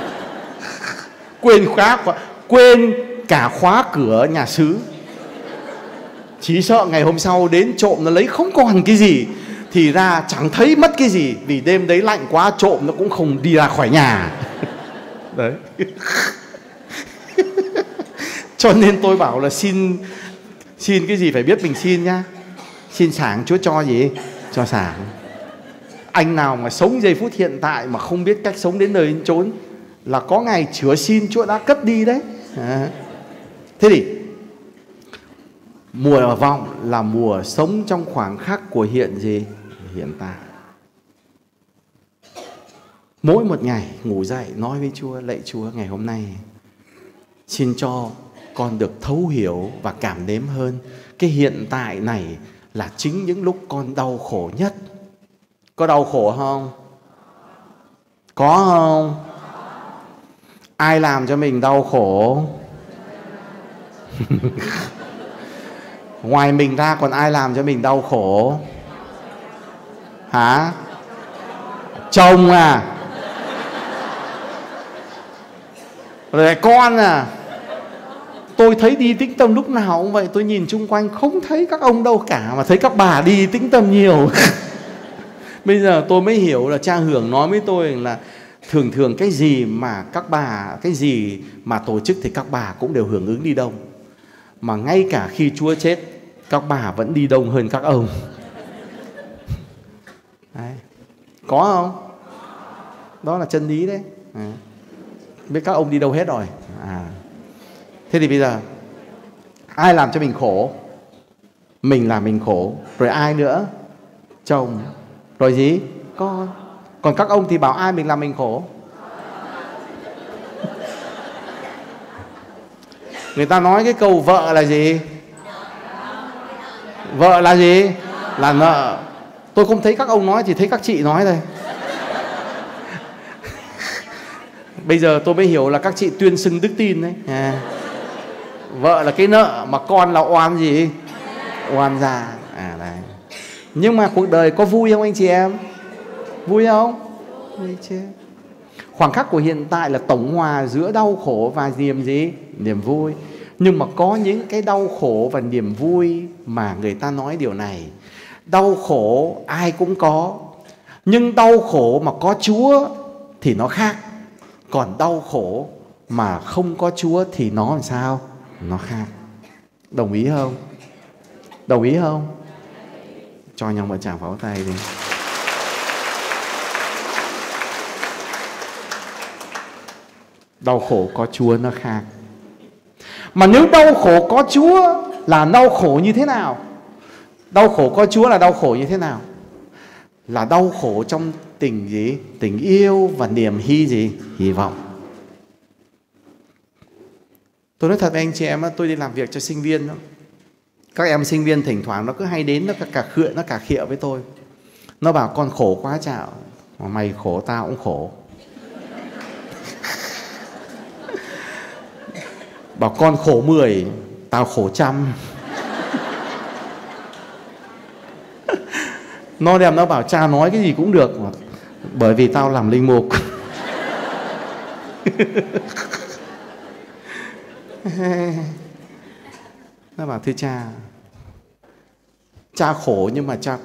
Quên cả khóa cửa nhà xứ. Chỉ sợ ngày hôm sau đến trộm nó lấy không còn cái gì, thì ra chẳng thấy mất cái gì, vì đêm đấy lạnh quá, trộm nó cũng không đi ra khỏi nhà. Đấy. Cho nên tôi bảo là xin cái gì phải biết mình xin nhá. Xin sáng Chúa cho gì? Cho sáng. Anh nào mà sống giây phút hiện tại mà không biết cách sống đến nơi đến chốn là có ngày Chúa xin Chúa đã cất đi đấy. Thế thì mùa vọng là mùa sống trong khoảng khắc của hiện gì? hiện tại. Mỗi một ngày ngủ dậy nói với Chúa, lạy Chúa ngày hôm nay xin cho con được thấu hiểu và cảm nếm hơn cái hiện tại này là chính những lúc con đau khổ nhất. Có đau khổ không? Có không? Ai làm cho mình đau khổ? Ngoài mình ra còn ai làm cho mình đau khổ? Hả? Chồng à? Rồi con à? Tôi thấy đi tĩnh tâm lúc nào cũng vậy. Tôi nhìn chung quanh không thấy các ông đâu cả, mà thấy các bà đi tĩnh tâm nhiều. Bây giờ tôi mới hiểu là cha Hưởng nói với tôi là thường thường cái gì mà các bà, cái gì mà tổ chức thì các bà cũng đều hưởng ứng đi đông. Mà ngay cả khi Chúa chết, các bà vẫn đi đông hơn các ông. Đấy. Có không? Đó là chân lý đấy. Biết các ông đi đâu hết rồi. Thế thì bây giờ ai làm cho mình khổ? Mình làm mình khổ. Rồi ai nữa? Chồng. Rồi gì? Con. Còn các ông thì bảo ai mình làm mình khổ? Người ta nói cái câu vợ là gì? Vợ là gì? Là nợ. Tôi không thấy các ông nói, chỉ thấy các chị nói thôi. Bây giờ tôi mới hiểu là các chị tuyên xưng đức tin đấy. Vợ là cái nợ, mà con là oan gì? Oan gia. Đấy. Nhưng mà cuộc đời có vui không anh chị em? Vui không? Vui chứ. Khoảng khắc của hiện tại là tổng hòa giữa đau khổ và niềm gì? Niềm vui. Nhưng mà có những cái đau khổ và niềm vui mà người ta nói điều này. Đau khổ ai cũng có, nhưng đau khổ mà có Chúa thì nó khác. Còn đau khổ mà không có Chúa thì nó làm sao? Nó khác. Đồng ý không? Đồng ý không? Cho nhau một tràng pháo tay đi. Đau khổ có Chúa nó khác. Mà nếu đau khổ có Chúa là đau khổ như thế nào? Đau khổ có Chúa là đau khổ như thế nào? Là đau khổ trong tình gì? Tình yêu và niềm hy vọng. Tôi nói thật với anh chị em, tôi đi làm việc cho sinh viên đó. Các em sinh viên thỉnh thoảng nó cứ hay đến, nó cà khịa với tôi. Nó bảo con khổ quá Chạo. Mày khổ tao cũng khổ. Bảo con khổ 10, tao khổ 100. Nó đem nó bảo cha nói cái gì cũng được, bởi vì tao làm linh mục. Nó bảo thưa cha khổ nhưng mà cha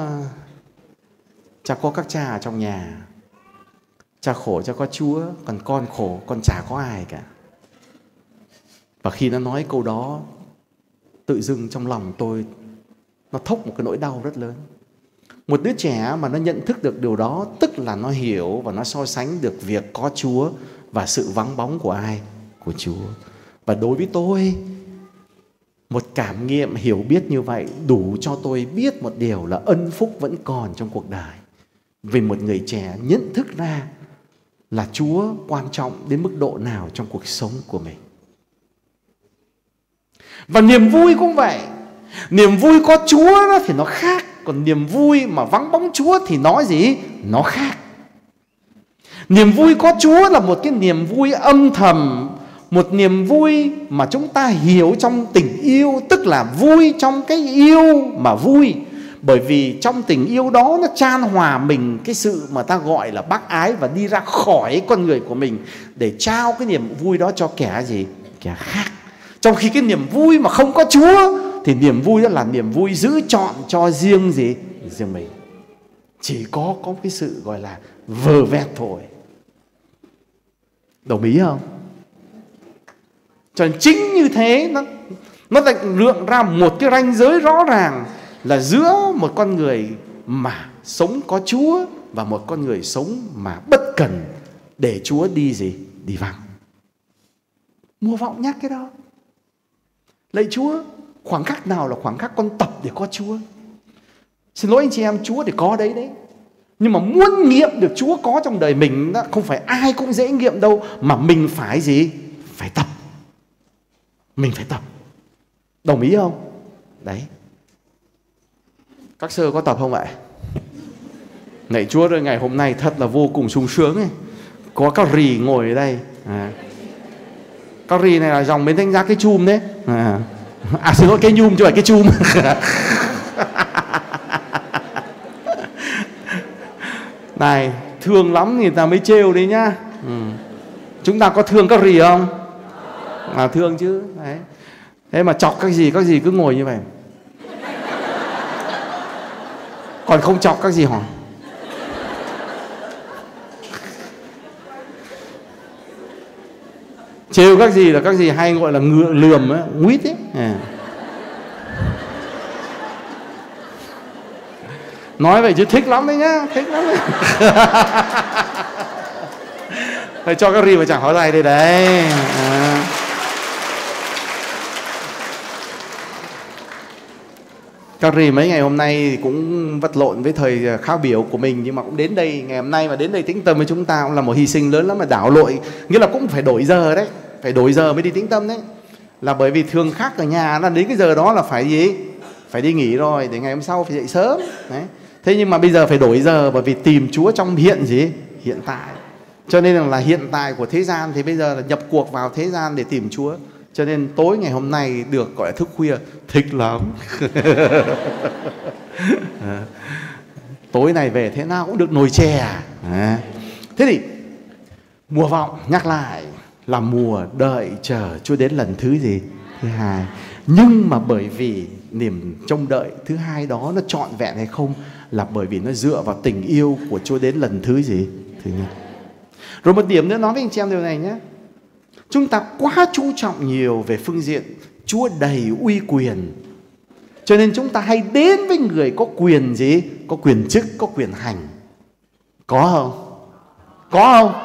có các cha ở trong nhà. Cha khổ cha có Chúa, còn con khổ con chả có ai cả. Và khi nó nói câu đó, tự dưng trong lòng tôi nó thốc một cái nỗi đau rất lớn. Một đứa trẻ mà nó nhận thức được điều đó, tức là nó hiểu và nó so sánh được việc có Chúa và sự vắng bóng của ai? Của Chúa. Và đối với tôi, một cảm nghiệm hiểu biết như vậy đủ cho tôi biết một điều là ân phúc vẫn còn trong cuộc đời. Vì một người trẻ nhận thức ra là Chúa quan trọng đến mức độ nào trong cuộc sống của mình. Và niềm vui cũng vậy. Niềm vui có Chúa thì nó khác. Còn niềm vui mà vắng bóng Chúa thì nó gì? Nó khác. Niềm vui có Chúa là một cái niềm vui âm thầm, một niềm vui mà chúng ta hiểu trong tình yêu, tức là vui trong cái yêu mà vui. Bởi vì trong tình yêu đó nó chan hòa mình cái sự mà ta gọi là bác ái và đi ra khỏi con người của mình để trao cái niềm vui đó cho kẻ gì? Kẻ khác. Trong khi cái niềm vui mà không có Chúa thì niềm vui đó là niềm vui giữ trọn cho riêng gì? Riêng mình. Chỉ có cái sự gọi là vờ vẹt thôi. Đồng ý không? Cho nên chính như thế nó định lượng ra một cái ranh giới rõ ràng là giữa một con người mà sống có Chúa và một con người sống mà bất cần để Chúa đi gì? Đi vắng. Mùa vọng nhắc cái đó. Lạy Chúa, khoảnh khắc nào là khoảnh khắc con tập để có Chúa? Xin lỗi anh chị em, Chúa thì có đấy đấy. Nhưng mà muốn nghiệm được Chúa có trong đời mình đó, không phải ai cũng dễ nghiệm đâu. Mà mình phải gì? Phải tập. Mình phải tập. Đồng ý không? Đấy. Các sơ có tập không vậy? Lạy Chúa ơi, ngày hôm nay thật là vô cùng sung sướng ấy. Có các rì ngồi ở đây. Các rì này là dòng Bến Thanh Giác cái chum đấy. Xin lỗi, cái nhum chứ phải cái chum. Này, thương lắm thì ta mới trêu đấy nhá. Chúng ta có thương các rì không? Thương chứ. Đấy. Thế mà chọc các gì cứ ngồi như vậy. Còn không chọc các gì hỏi. Trêu các gì là các gì hay gọi là lườm ấy, nguyết ấy. Nói vậy chứ thích lắm đấy nhá, thích lắm đấy. Phải cho các rì mà chẳng hỏi này đây đấy. Các rì mấy ngày hôm nay cũng vật lộn với thời khao biểu của mình, nhưng mà cũng đến đây ngày hôm nay mà đến đây tĩnh tâm với chúng ta cũng là một hy sinh lớn lắm, mà đảo lội, nghĩa là cũng phải đổi giờ đấy, phải đổi giờ mới đi tĩnh tâm đấy. Là bởi vì thường khác ở nhà là đến cái giờ đó là phải gì? Phải đi nghỉ rồi, để ngày hôm sau phải dậy sớm. Đấy. Thế nhưng mà bây giờ phải đổi giờ bởi vì tìm Chúa trong hiện tại. Cho nên là hiện tại của thế gian thì bây giờ là nhập cuộc vào thế gian để tìm Chúa. Cho nên tối ngày hôm nay được gọi là thức khuya, thích lắm. Tối này về thế nào cũng được nồi chè. Thế thì mùa vọng nhắc lại là mùa đợi chờ Chúa đến lần thứ gì? Thứ hai. Nhưng mà bởi vì niềm trông đợi thứ hai đó nó trọn vẹn hay không là bởi vì nó dựa vào tình yêu của Chúa đến lần thứ gì? Thứ nhất. Rồi một điểm nữa nói với anh chị em điều này nhé. Chúng ta quá chú trọng nhiều về phương diện Chúa đầy uy quyền. Cho nên chúng ta hay đến với người có quyền gì? Có quyền chức, có quyền hành. Có không? Có không?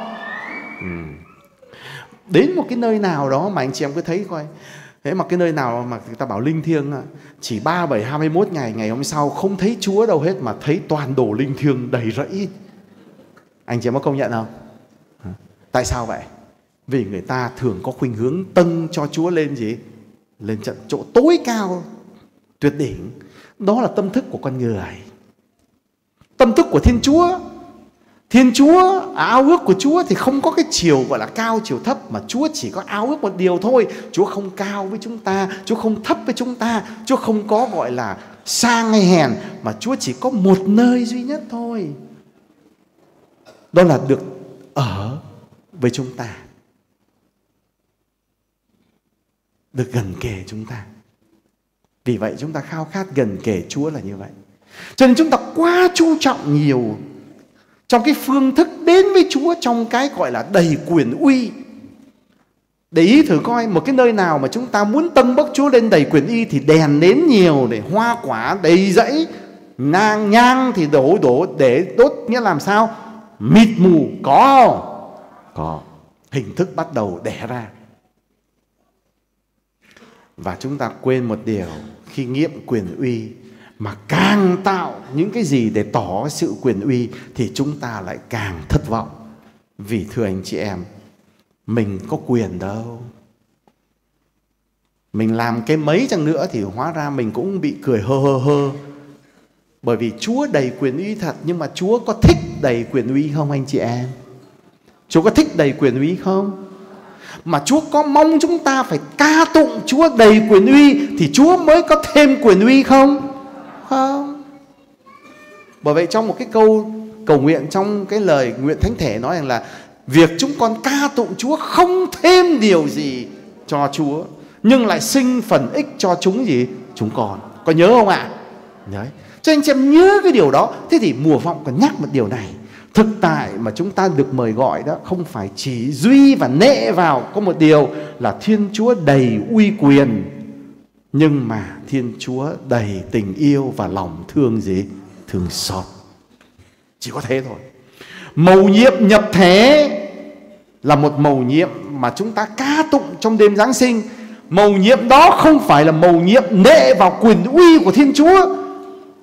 Đến một cái nơi nào đó mà anh chị em cứ thấy coi. Thế mà cái nơi nào mà người ta bảo linh thiêng chỉ 37-21 ngày, ngày hôm sau không thấy Chúa đâu hết mà thấy toàn đồ linh thiêng đầy rẫy. Anh chị em có công nhận không? Tại sao vậy? Vì người ta thường có khuynh hướng tâng cho Chúa lên gì? Lên trận chỗ tối cao, tuyệt đỉnh. Đó là tâm thức của con người. Tâm thức của Thiên Chúa. Thiên Chúa, ao ước của Chúa thì không có cái chiều gọi là cao chiều thấp, mà Chúa chỉ có ao ước một điều thôi. Chúa không cao với chúng ta, Chúa không thấp với chúng ta, Chúa không có gọi là sang hay hèn, mà Chúa chỉ có một nơi duy nhất thôi. Đó là được ở với chúng ta, được gần kề chúng ta. Vì vậy chúng ta khao khát gần kề Chúa là như vậy. Cho nên chúng ta quá chú trọng nhiều trong cái phương thức đến với Chúa trong cái gọi là đầy quyền uy. Để ý thử coi, một cái nơi nào mà chúng ta muốn tâng bốc Chúa lên đầy quyền uy thì đèn nến nhiều, để hoa quả đầy dẫy, nhang thì đổ để đốt, nghĩa làm sao? Mịt mù. Có không? Có. Hình thức bắt đầu đẻ ra. Và chúng ta quên một điều, khi nghiệm quyền uy mà càng tạo những cái gì để tỏ sự quyền uy thì chúng ta lại càng thất vọng. Vì thưa anh chị em, mình có quyền đâu. Mình làm cái mấy chăng nữa thì hóa ra mình cũng bị cười hơ. Bởi vì Chúa đầy quyền uy thật, nhưng mà Chúa có thích đầy quyền uy không anh chị em? Chúa có thích đầy quyền uy không? Mà Chúa có mong chúng ta phải ca tụng Chúa đầy quyền uy thì Chúa mới có thêm quyền uy không? Không. Bởi vậy trong một cái câu cầu nguyện trong cái lời nguyện thánh thể nói rằng là việc chúng con ca tụng Chúa không thêm điều gì cho Chúa, nhưng lại sinh phần ích cho chúng gì? Chúng con. Có nhớ không ạ? Đấy. Cho anh chị em nhớ cái điều đó. Thế thì mùa vọng còn nhắc một điều này. Thực tại mà chúng ta được mời gọi đó không phải chỉ duy và nệ vào có một điều là Thiên Chúa đầy uy quyền, nhưng mà Thiên Chúa đầy tình yêu và lòng thương gì? Thương xót. Chỉ có thế thôi. Mầu nhiệm nhập thế là một mầu nhiệm mà chúng ta ca tụng trong đêm Giáng sinh. Mầu nhiệm đó không phải là mầu nhiệm nệ vào quyền uy của Thiên Chúa,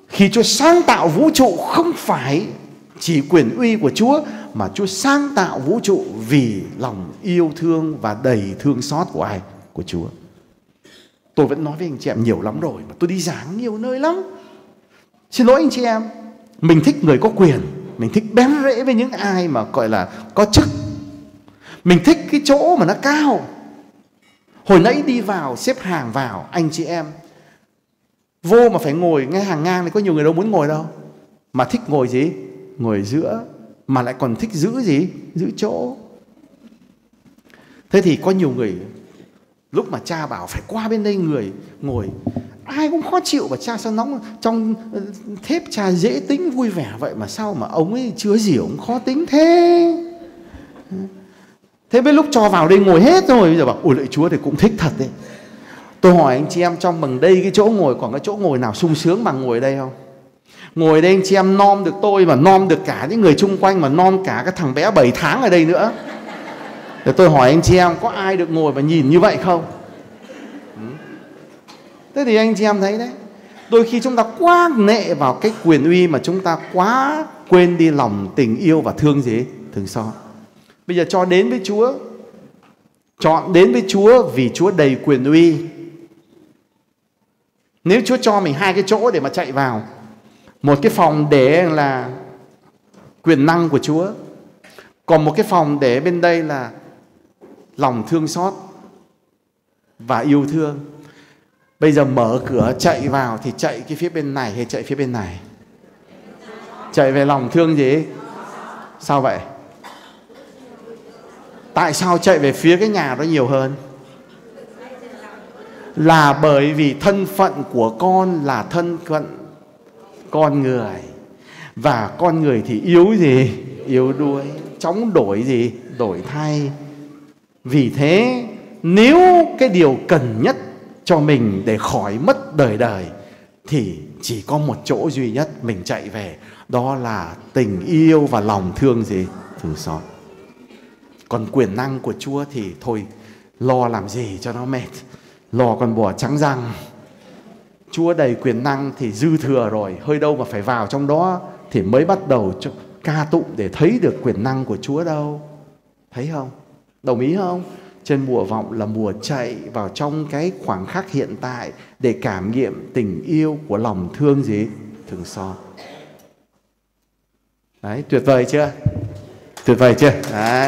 Khi Chúa sáng tạo vũ trụ không phải chỉ quyền uy của Chúa, mà Chúa sáng tạo vũ trụ vì lòng yêu thương và đầy thương xót của ai? Của Chúa. Tôi vẫn nói với anh chị em nhiều lắm rồi, mà tôi đi giảng nhiều nơi lắm. Xin lỗi anh chị em, mình thích người có quyền, mình thích bén rễ với những ai mà gọi là có chức. Mình thích cái chỗ mà nó cao. Hồi nãy đi vào, xếp hàng vào, anh chị em vô mà phải ngồi ngay hàng ngang thì có nhiều người đâu muốn ngồi đâu. Mà thích ngồi gì? Ngồi giữa. Mà lại còn thích giữ gì? Giữ chỗ. Thế thì có nhiều người lúc mà cha bảo phải qua bên đây người ngồi, ai cũng khó chịu. Và cha sao nóng, trong thép cha dễ tính vui vẻ vậy mà sao mà ông ấy chứa gì ông khó tính thế. Thế với lúc cho vào đây ngồi hết rồi, bây giờ bảo ôi lạy Chúa thì cũng thích thật đấy. Tôi hỏi anh chị em, trong bằng đây cái chỗ ngồi còn cái chỗ ngồi nào sung sướng bằng ngồi đây không? Ngồi đây anh chị em nom được tôi, mà nom được cả những người chung quanh, mà nom cả cái thằng bé 7 tháng ở đây nữa. Để tôi hỏi anh chị em, có ai được ngồi và nhìn như vậy không? Thế thì anh chị em thấy đấy, đôi khi chúng ta quá nệ vào cái quyền uy mà chúng ta quá quên đi lòng tình yêu và thương gì? Thương xót. Bây giờ cho đến với Chúa, chọn đến với Chúa vì Chúa đầy quyền uy. Nếu Chúa cho mình hai cái chỗ để mà chạy vào, một cái phòng để là quyền năng của Chúa, còn một cái phòng để bên đây là lòng thương xót và yêu thương. Bây giờ mở cửa chạy vào thì chạy cái phía bên này hay chạy phía bên này? Chạy về lòng thương gì? Sao vậy? Tại sao chạy về phía cái nhà đó nhiều hơn? Là bởi vì thân phận của con là thân phận con người. Và con người thì yếu gì? Yếu đuối, chóng đổi gì? Đổi thay. Vì thế nếu cái điều cần nhất cho mình để khỏi mất đời đời thì chỉ có một chỗ duy nhất mình chạy về, đó là tình yêu và lòng thương gì? Thương xót. Còn quyền năng của Chúa thì thôi, lo làm gì cho nó mệt, lo còn bò trắng răng. Chúa đầy quyền năng thì dư thừa rồi, hơi đâu mà phải vào trong đó thì mới bắt đầu ca tụng để thấy được quyền năng của Chúa đâu. Thấy không? Đồng ý không? Trên mùa vọng là mùa chạy vào trong cái khoảng khắc hiện tại để cảm nghiệm tình yêu của lòng thương gì? Thương xót. Đấy, tuyệt vời chưa? Tuyệt vời chưa? Đấy.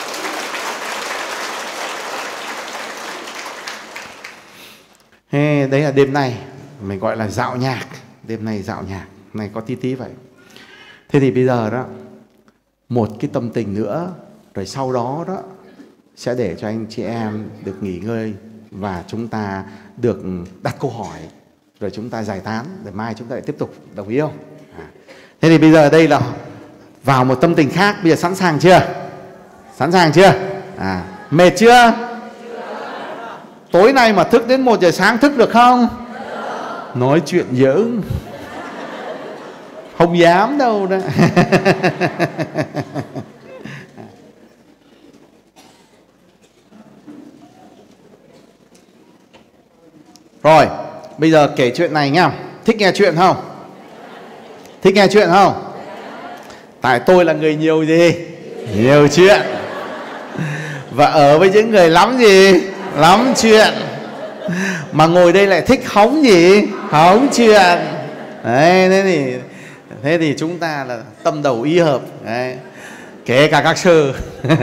Đấy là đêm nay mình gọi là dạo nhạc. Đêm nay dạo nhạc này có tí tí vậy. Thế thì bây giờ đó, một cái tâm tình nữa, rồi sau đó đó sẽ để cho anh chị em được nghỉ ngơi và chúng ta được đặt câu hỏi, rồi chúng ta giải tán, rồi mai chúng ta lại tiếp tục. Đồng ý không? Thế thì bây giờ đây là vào một tâm tình khác. Bây giờ sẵn sàng chưa? Sẵn sàng chưa? Mệt chưa? Tối nay mà thức đến 1 giờ sáng thức được không? Nói chuyện giỡn, không dám đâu đó. Rồi, bây giờ kể chuyện này nhá. Thích nghe chuyện không? Thích nghe chuyện không? Tại tôi là người nhiều gì? Nhiều chuyện. Và ở với những người lắm gì? Lắm chuyện. Mà ngồi đây lại thích hóng gì? Hóng chuyện. Đấy, thế thì chúng ta là tâm đầu ý hợp. Đấy. Kể cả các sư.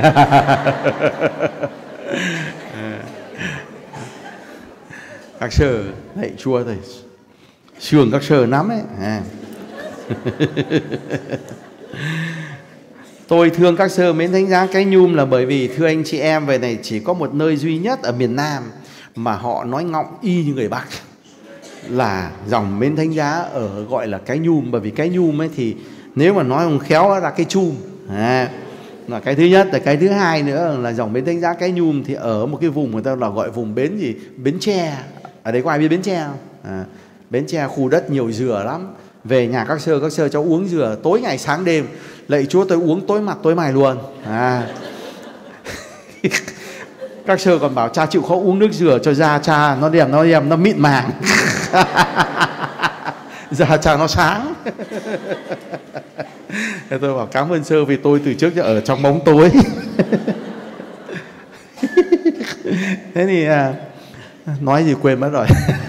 Các sư lạy Chúa thôi, sườn các sư lắm ấy. Tôi thương các sư mến thánh giá Cái Nhum là bởi vì thưa anh chị em, về này chỉ có một nơi duy nhất ở miền Nam mà họ nói ngọng y như người Bắc, là dòng mến thánh giá ở gọi là Cái Nhum. Bởi vì Cái Nhum ấy thì nếu mà nói không khéo là cái chum. Là cái thứ nhất. Là cái thứ hai nữa là dòng mến thánh giá Cái Nhum thì ở một cái vùng người ta là gọi vùng Bến gì? Bến Tre. Ở đấy có ai biết Bến Tre không? Bến Tre khu đất nhiều dừa lắm. Về nhà các sơ cháu uống dừa tối ngày sáng đêm. Lạy Chúa tôi uống tối mặt tối mày luôn. Các sơ còn bảo cha chịu khó uống nước dừa cho da cha nó đẹp nó mịn màng. ra cho nó sáng. Thế tôi bảo cảm ơn sơ vì tôi từ trước ở trong bóng tối. Thế thì nói gì quên mất rồi.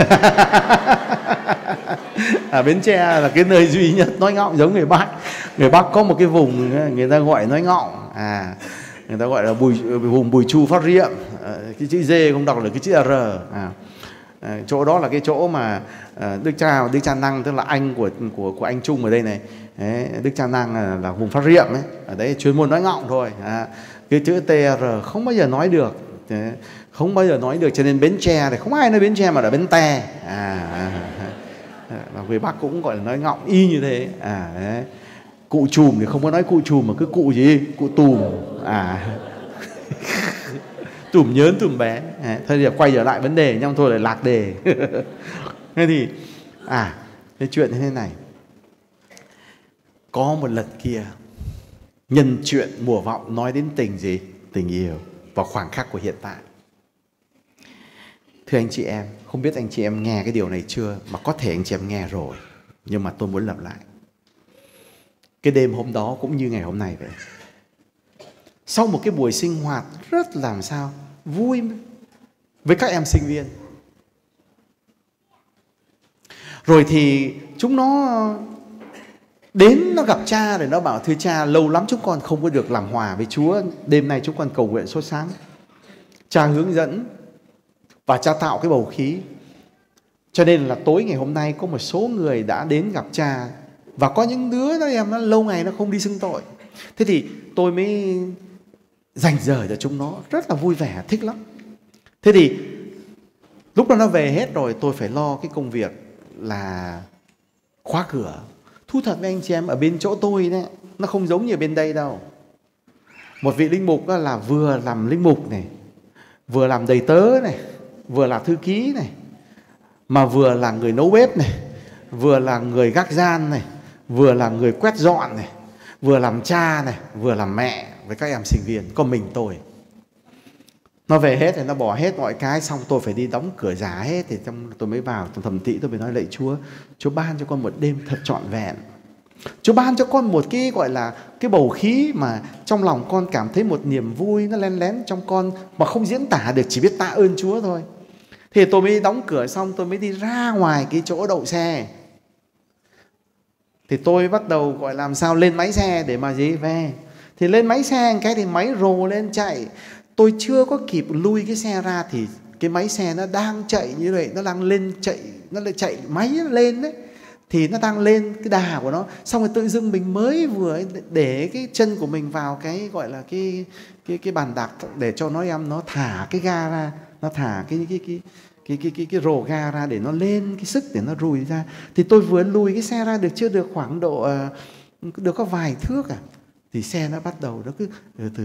Ở Bến Tre là cái nơi duy nhất nói ngọng giống người Bắc. Người Bắc có một cái vùng người ta gọi nói ngọng, người ta gọi là vùng Bùi Chu Phát Riệm. Cái chữ D không đọc là cái chữ R. Chỗ đó là cái chỗ mà Đức Cha Năng, tức là anh của anh Trung ở đây này. Đấy, Đức Cha Năng là vùng Phát Riệm ấy. Ở đấy chuyên môn nói ngọng thôi. Cái chữ TR không bao giờ nói được. Không bao giờ nói được, cho nên Bến Tre thì không ai nói Bến Tre mà là Bến Te. Và người Bắc cũng gọi là nói ngọng y như thế. Đấy. Cụ Chùm thì không có nói cụ Chùm mà cứ cụ gì? Cụ Tùm. Tùm nhớn tùm bé. Thôi thì quay trở lại vấn đề, nhưng thôi lại lạc đề. Thế thì cái chuyện thế này. Có một lần kia, nhân chuyện mùa vọng nói đến tình gì? Tình yêu vào khoảnh khắc của hiện tại. Thưa anh chị em, không biết anh chị em nghe cái điều này chưa, mà có thể anh chị em nghe rồi, nhưng mà tôi muốn lặp lại. Cái đêm hôm đó cũng như ngày hôm nay vậy. Sau một cái buổi sinh hoạt rất làm sao vui với các em sinh viên, rồi thì chúng nó đến nó gặp cha để nó bảo thưa cha, lâu lắm chúng con không có được làm hòa với Chúa, đêm nay chúng con cầu nguyện sốt sáng. Cha hướng dẫn và cha tạo cái bầu khí, cho nên là tối ngày hôm nay có một số người đã đến gặp cha, và có những đứa nó em nó lâu ngày nó không đi xưng tội. Thế thì tôi mới dành giờ cho chúng nó, rất là vui vẻ, thích lắm. Thế thì lúc đó nó về hết rồi, tôi phải lo cái công việc là khóa cửa. Thú thật với anh chị em, ở bên chỗ tôi đấy, nó không giống như bên đây đâu. Một vị linh mục đó là vừa làm linh mục này, vừa làm đầy tớ này, vừa là thư ký này, mà vừa là người nấu bếp này, vừa là người gác gian này, vừa là người quét dọn này, vừa làm cha này, vừa làm mẹ với các em sinh viên. Có mình tôi. Nó về hết thì nó bỏ hết mọi cái, xong tôi phải đi đóng cửa giá hết. Thì tôi mới vào, tôi thầm tị, tôi mới nói lạy Chúa, Chúa ban cho con một đêm thật trọn vẹn. Chúa ban cho con một cái gọi là cái bầu khí mà trong lòng con cảm thấy một niềm vui nó len lén trong con mà không diễn tả được, chỉ biết tạ ơn Chúa thôi. Thì tôi mới đóng cửa xong, tôi mới đi ra ngoài cái chỗ đậu xe. Thì tôi bắt đầu gọi làm sao lên máy xe để mà gì về. Thì lên máy xe cái thì máy rồ lên chạy. Tôi chưa có kịp lui cái xe ra thì cái máy xe nó đang chạy như vậy, nó đang lên chạy, nó lại chạy máy nó lên đấy. Thì nó đang lên cái đà của nó. Xong rồi tự dưng mình mới vừa để cái chân của mình vào cái gọi là cái bàn đạp để cho nó thả cái ga ra, nó thả cái rồ ga ra để nó lên cái sức để nó rùi ra. Thì tôi vừa lùi cái xe ra được chưa được khoảng độ được có vài thước thì xe nó bắt đầu nó cứ từ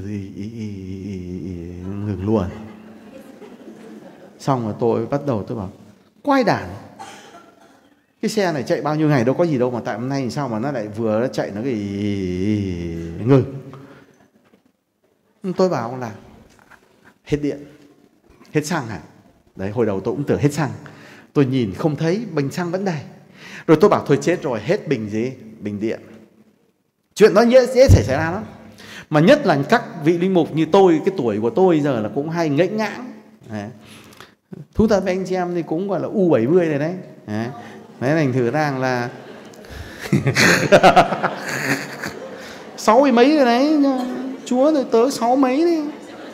ngừng luôn. Xong rồi tôi bắt đầu tôi bảo quay đản, cái xe này chạy bao nhiêu ngày đâu có gì đâu mà tại hôm nay sao mà nó lại vừa nó chạy nó cái ngừng. Tôi bảo là hết điện, hết xăng hả? Đấy, hồi đầu tôi cũng tưởng hết xăng. Tôi nhìn không thấy, bình xăng vẫn đầy. Rồi tôi bảo thôi chết rồi, hết bình gì? Bình điện. Chuyện đó dễ xảy ra lắm. Mà nhất là các vị linh mục như tôi, cái tuổi của tôi giờ là cũng hay ngẫy ngãng. Thú thật với anh chị em thì cũng gọi là U70 này đấy. Đấy, thành thử rằng là 60 mấy rồi đấy. Chúa rồi tớ 60 mấy đi.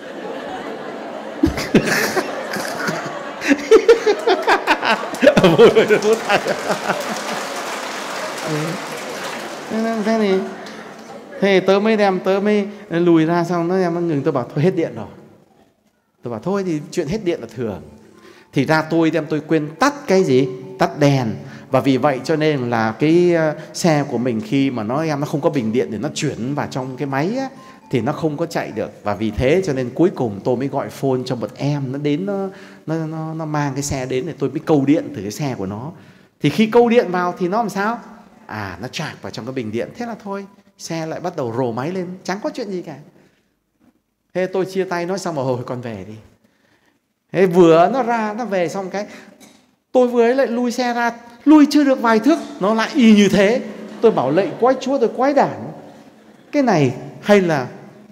Thế tớ mới lùi ra, xong nó ngừng. Tôi bảo thôi hết điện rồi. Tôi bảo thôi thì chuyện hết điện là thường. Thì ra tôi quên tắt cái gì? Tắt đèn. Và vì vậy cho nên là cái xe của mình khi mà nó không có bình điện để nó chuyển vào trong cái máy á, thì nó không có chạy được. Và vì thế cho nên cuối cùng tôi mới gọi phone cho một em, nó đến nó mang cái xe đến để tôi mới câu điện từ cái xe của nó. Thì khi câu điện vào thì nó làm sao? Nó chạc vào trong cái bình điện. Thế là thôi, xe lại bắt đầu rồ máy lên, chẳng có chuyện gì cả. Thế tôi chia tay nói xong rồi, hồi con về đi. Thế vừa nó ra, nó về xong cái Tôi vừa ấy lại lui xe ra, lui chưa được vài thước nó lại y như thế. Tôi bảo lạy quái Chúa, tôi quái đản, cái này hay là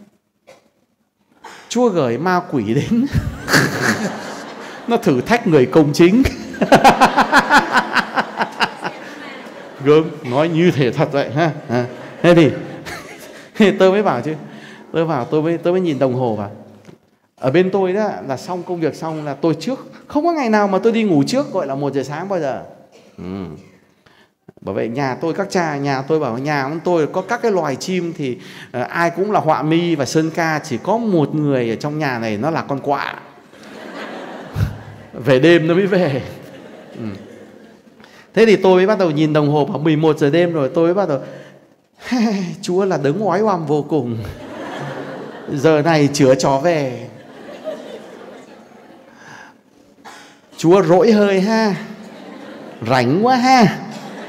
Chúa gửi ma quỷ đến nó thử thách người công chính. Gớm, nói như thế thật vậy ha. Thế thì tôi mới bảo chứ, tôi mới nhìn đồng hồ vào. Ở bên tôi đó là xong công việc xong là tôi trước, không có ngày nào mà tôi đi ngủ trước gọi là 1 giờ sáng bao giờ. Bởi vậy nhà tôi, các cha nhà tôi bảo nhà của tôi có các cái loài chim thì ai cũng là họa mi và sơn ca, chỉ có một người ở trong nhà này nó là con quạ. Về đêm nó mới về. Thế thì tôi mới bắt đầu nhìn đồng hồ vào 11 giờ đêm rồi, tôi mới bắt đầu Chúa là đấng oái oăm vô cùng, giờ này chữa chó về. Chúa rỗi hơi ha, rảnh quá ha.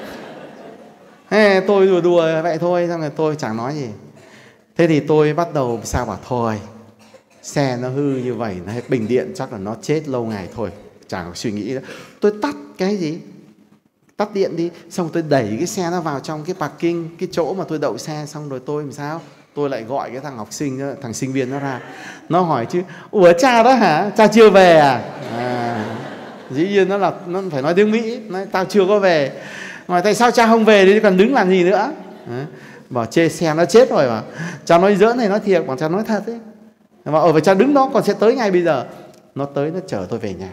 Tôi đùa đùa vậy thôi, xong rồi tôi chẳng nói gì. Thế thì tôi bắt đầu sao bảo thôi, xe nó hư như vậy, nó hết bình điện chắc là nó chết lâu ngày thôi, chẳng có suy nghĩ nữa. Tôi tắt cái gì, tắt điện đi, xong tôi đẩy cái xe nó vào trong cái parking, cái chỗ mà tôi đậu xe, xong rồi tôi làm sao, tôi lại gọi cái thằng học sinh đó, thằng sinh viên nó ra, nó hỏi chứ ủa cha đó hả, cha chưa về à? Dĩ nhiên nó phải nói tiếng Mỹ, nói tao chưa có về. Mà tại sao cha không về thì còn đứng làm gì nữa? Bảo chê xe nó chết rồi mà. Cha nói giỡn này nói thiệt, bảo cha nói thật ấy. Mà ở vậy cha đứng đó còn sẽ tới ngay bây giờ. Nó tới nó chở tôi về nhà.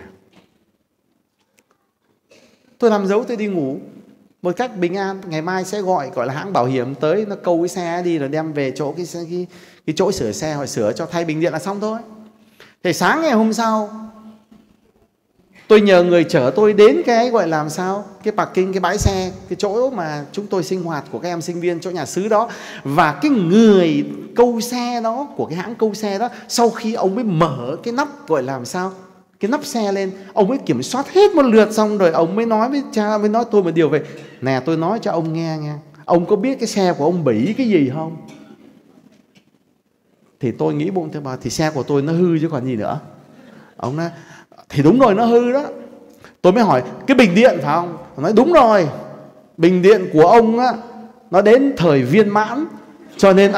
Tôi làm dấu tôi đi ngủ một cách bình an. Ngày mai sẽ gọi là hãng bảo hiểm tới, nó câu cái xe đi rồi đem về chỗ cái chỗ sửa xe, họ sửa cho thay bình điện là xong thôi. Thì sáng ngày hôm sau tôi nhờ người chở tôi đến cái gọi làm sao, cái parking, cái bãi xe, cái chỗ mà chúng tôi sinh hoạt của các em sinh viên, chỗ nhà xứ đó. Và cái người câu xe đó, của cái hãng câu xe đó, sau khi ông mới mở cái nắp gọi làm sao, cái nắp xe lên, ông mới kiểm soát hết một lượt xong rồi ông mới nói với cha, mới nói tôi một điều về nè, tôi nói cho ông nghe nha, ông có biết cái xe của ông bị cái gì không? Thì tôi nghĩ bụng tôi bảo thì xe của tôi nó hư chứ còn gì nữa. Ông nói thì đúng rồi, nó hư đó. Tôi mới hỏi cái bình điện phải không? Ông nói đúng rồi, bình điện của ông á, nó đến thời viên mãn cho nên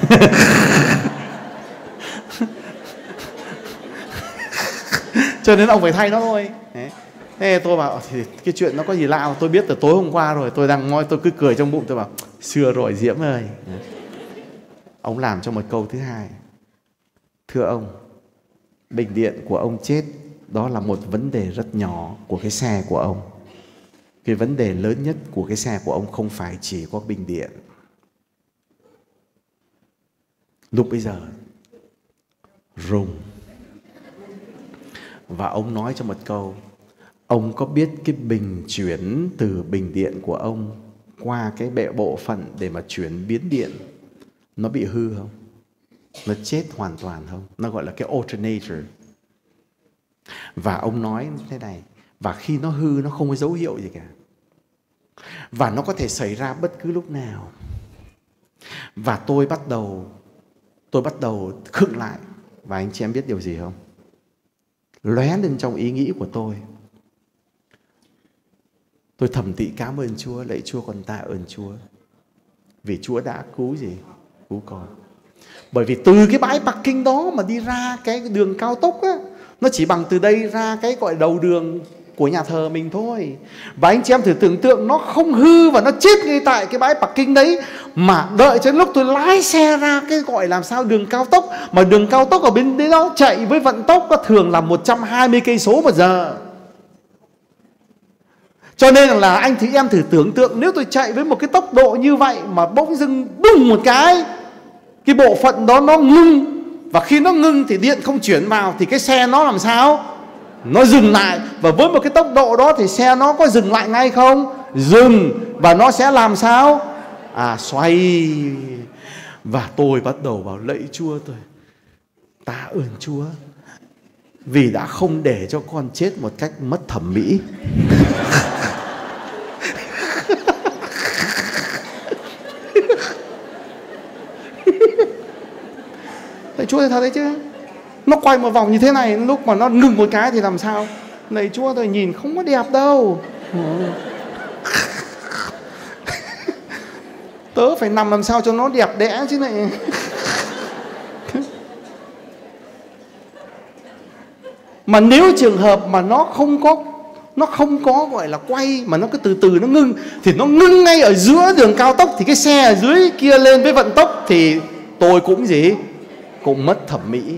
cho nên ông phải thay nó thôi. Thế tôi bảo thì cái chuyện nó có gì lạ mà, tôi biết từ tối hôm qua rồi. Tôi đang nói, tôi cứ cười trong bụng, tôi bảo xưa rồi Diễm ơi. Ông làm cho một câu thứ hai: thưa ông, bình điện của ông chết đó là một vấn đề rất nhỏ của cái xe của ông. Cái vấn đề lớn nhất của cái xe của ông không phải chỉ có bình điện. Lúc bây giờ rùng. Và ông nói cho một câu: ông có biết cái bình chuyển từ bình điện của ông qua cái bộ phận để mà chuyển biến điện nó bị hư không? Nó chết hoàn toàn không? Nó gọi là cái alternator. Và ông nói thế này, và khi nó hư nó không có dấu hiệu gì cả, và nó có thể xảy ra bất cứ lúc nào. Và tôi bắt đầu khựng lại. Và anh chị em biết điều gì không? Lóe lên trong ý nghĩ của tôi thầm tị cảm ơn Chúa, lạy Chúa con tạ ơn Chúa, vì Chúa đã cứu gì? Cứu con. Bởi vì từ cái bãi parking đó mà đi ra cái đường cao tốc á, nó chỉ bằng từ đây ra cái gọi đầu đường của nhà thờ mình thôi. Và anh chị em thử tưởng tượng, nó không hư và nó chết ngay tại cái bãi parking đấy, mà đợi cho lúc tôi lái xe ra cái gọi làm sao đường cao tốc, mà đường cao tốc ở bên đấy đó chạy với vận tốc có thường là 120 cây số một giờ. Cho nên là anh chị em thử tưởng tượng, nếu tôi chạy với một cái tốc độ như vậy mà bỗng dưng bùng một cái bộ phận đó nó ngưng, và khi nó ngưng thì điện không chuyển vào thì cái xe nó làm sao? Nó dừng lại. Và với một cái tốc độ đó thì xe nó có dừng lại ngay không? Dừng. Và nó sẽ làm sao? Xoay. Và tôi bắt đầu bảo lạy Chúa, tôi tạ ơn Chúa vì đã không để cho con chết một cách mất thẩm mỹ. Lạy Chúa thật đấy chứ. Nó quay một vòng như thế này, lúc mà nó ngừng một cái thì làm sao? Này Chúa, tôi nhìn không có đẹp đâu. Tớ phải nằm làm sao cho nó đẹp đẽ chứ này. Mà nếu trường hợp mà nó không có gọi là quay, mà nó cứ từ từ nó ngưng, thì nó ngưng ngay ở giữa đường cao tốc, thì cái xe ở dưới kia lên với vận tốc thì tôi cũng gì? Cũng mất thẩm mỹ.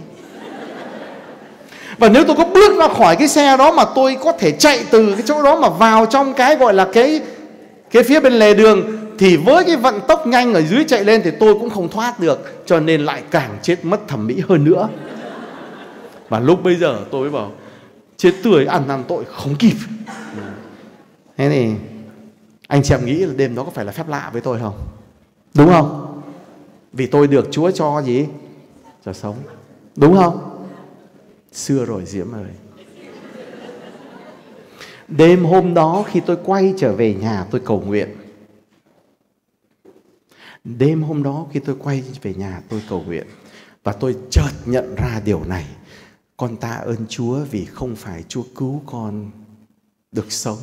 Và nếu tôi có bước ra khỏi cái xe đó mà tôi có thể chạy từ cái chỗ đó mà vào trong cái gọi là cái phía bên lề đường, thì với cái vận tốc nhanh ở dưới chạy lên thì tôi cũng không thoát được, cho nên lại càng chết mất thẩm mỹ hơn nữa. Và lúc bây giờ tôi mới bảo chết tươi ăn năn tội không kịp. Thế thì anh chị em nghĩ là đêm đó có phải là phép lạ với tôi không? Đúng không? Vì tôi được Chúa cho gì? Cho sống. Đúng không? Xưa rồi Diễm ơi. Đêm hôm đó khi tôi quay trở về nhà tôi cầu nguyện. Đêm hôm đó khi tôi quay về nhà tôi cầu nguyện. Và tôi chợt nhận ra điều này. Con tạ ơn Chúa vì không phải Chúa cứu con được sống.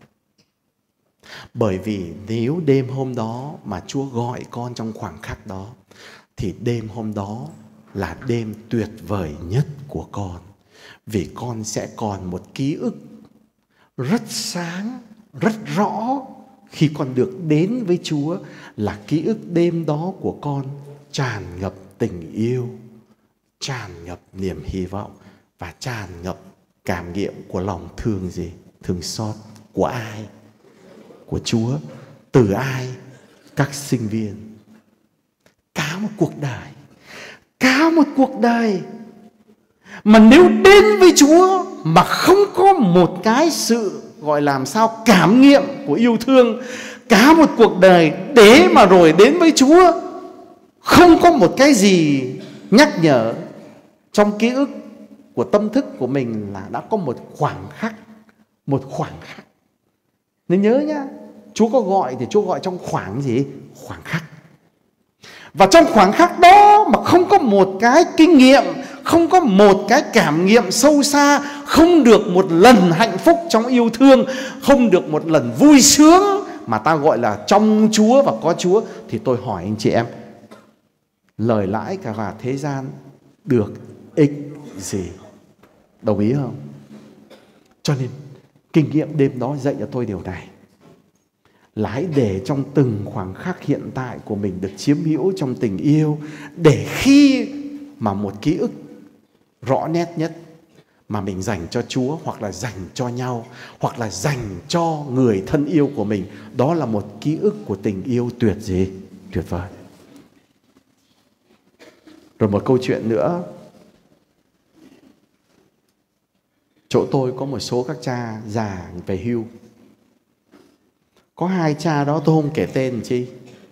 Bởi vì nếu đêm hôm đó mà Chúa gọi con trong khoảnh khắc đó, thì đêm hôm đó là đêm tuyệt vời nhất của con. Vì con sẽ còn một ký ức rất sáng, rất rõ khi con được đến với Chúa, là ký ức đêm đó của con tràn ngập tình yêu, tràn ngập niềm hy vọng và tràn ngập cảm nghiệm của lòng thương gì? Thương xót. Của ai? Của Chúa. Từ ai? Các sinh viên. Cả một cuộc đời. Cả một cuộc đời mà nếu đến với Chúa mà không có một cái sự gọi làm sao cảm nghiệm của yêu thương, cả một cuộc đời để mà rồi đến với Chúa không có một cái gì nhắc nhở trong ký ức của tâm thức của mình là đã có một khoảng khắc. Một khoảng khắc. Nên nhớ nhá, Chúa có gọi thì Chúa gọi trong khoảng gì? Khoảng khắc. Và trong khoảng khắc đó mà không có một cái kinh nghiệm, không có một cái cảm nghiệm sâu xa, không được một lần hạnh phúc trong yêu thương, không được một lần vui sướng mà ta gọi là trong Chúa và có Chúa, thì tôi hỏi anh chị em, lời lãi cả vào thế gian được ích gì? Đồng ý không? Cho nên kinh nghiệm đêm đó dạy cho tôi điều này, là hãy để trong từng khoảng khắc hiện tại của mình được chiếm hữu trong tình yêu, để khi mà một ký ức rõ nét nhất mà mình dành cho Chúa, hoặc là dành cho nhau, hoặc là dành cho người thân yêu của mình, đó là một ký ức của tình yêu tuyệt gì? Tuyệt vời. Rồi một câu chuyện nữa. Chỗ tôi có một số các cha già về hưu. Có hai cha đó tôi không kể tên chi.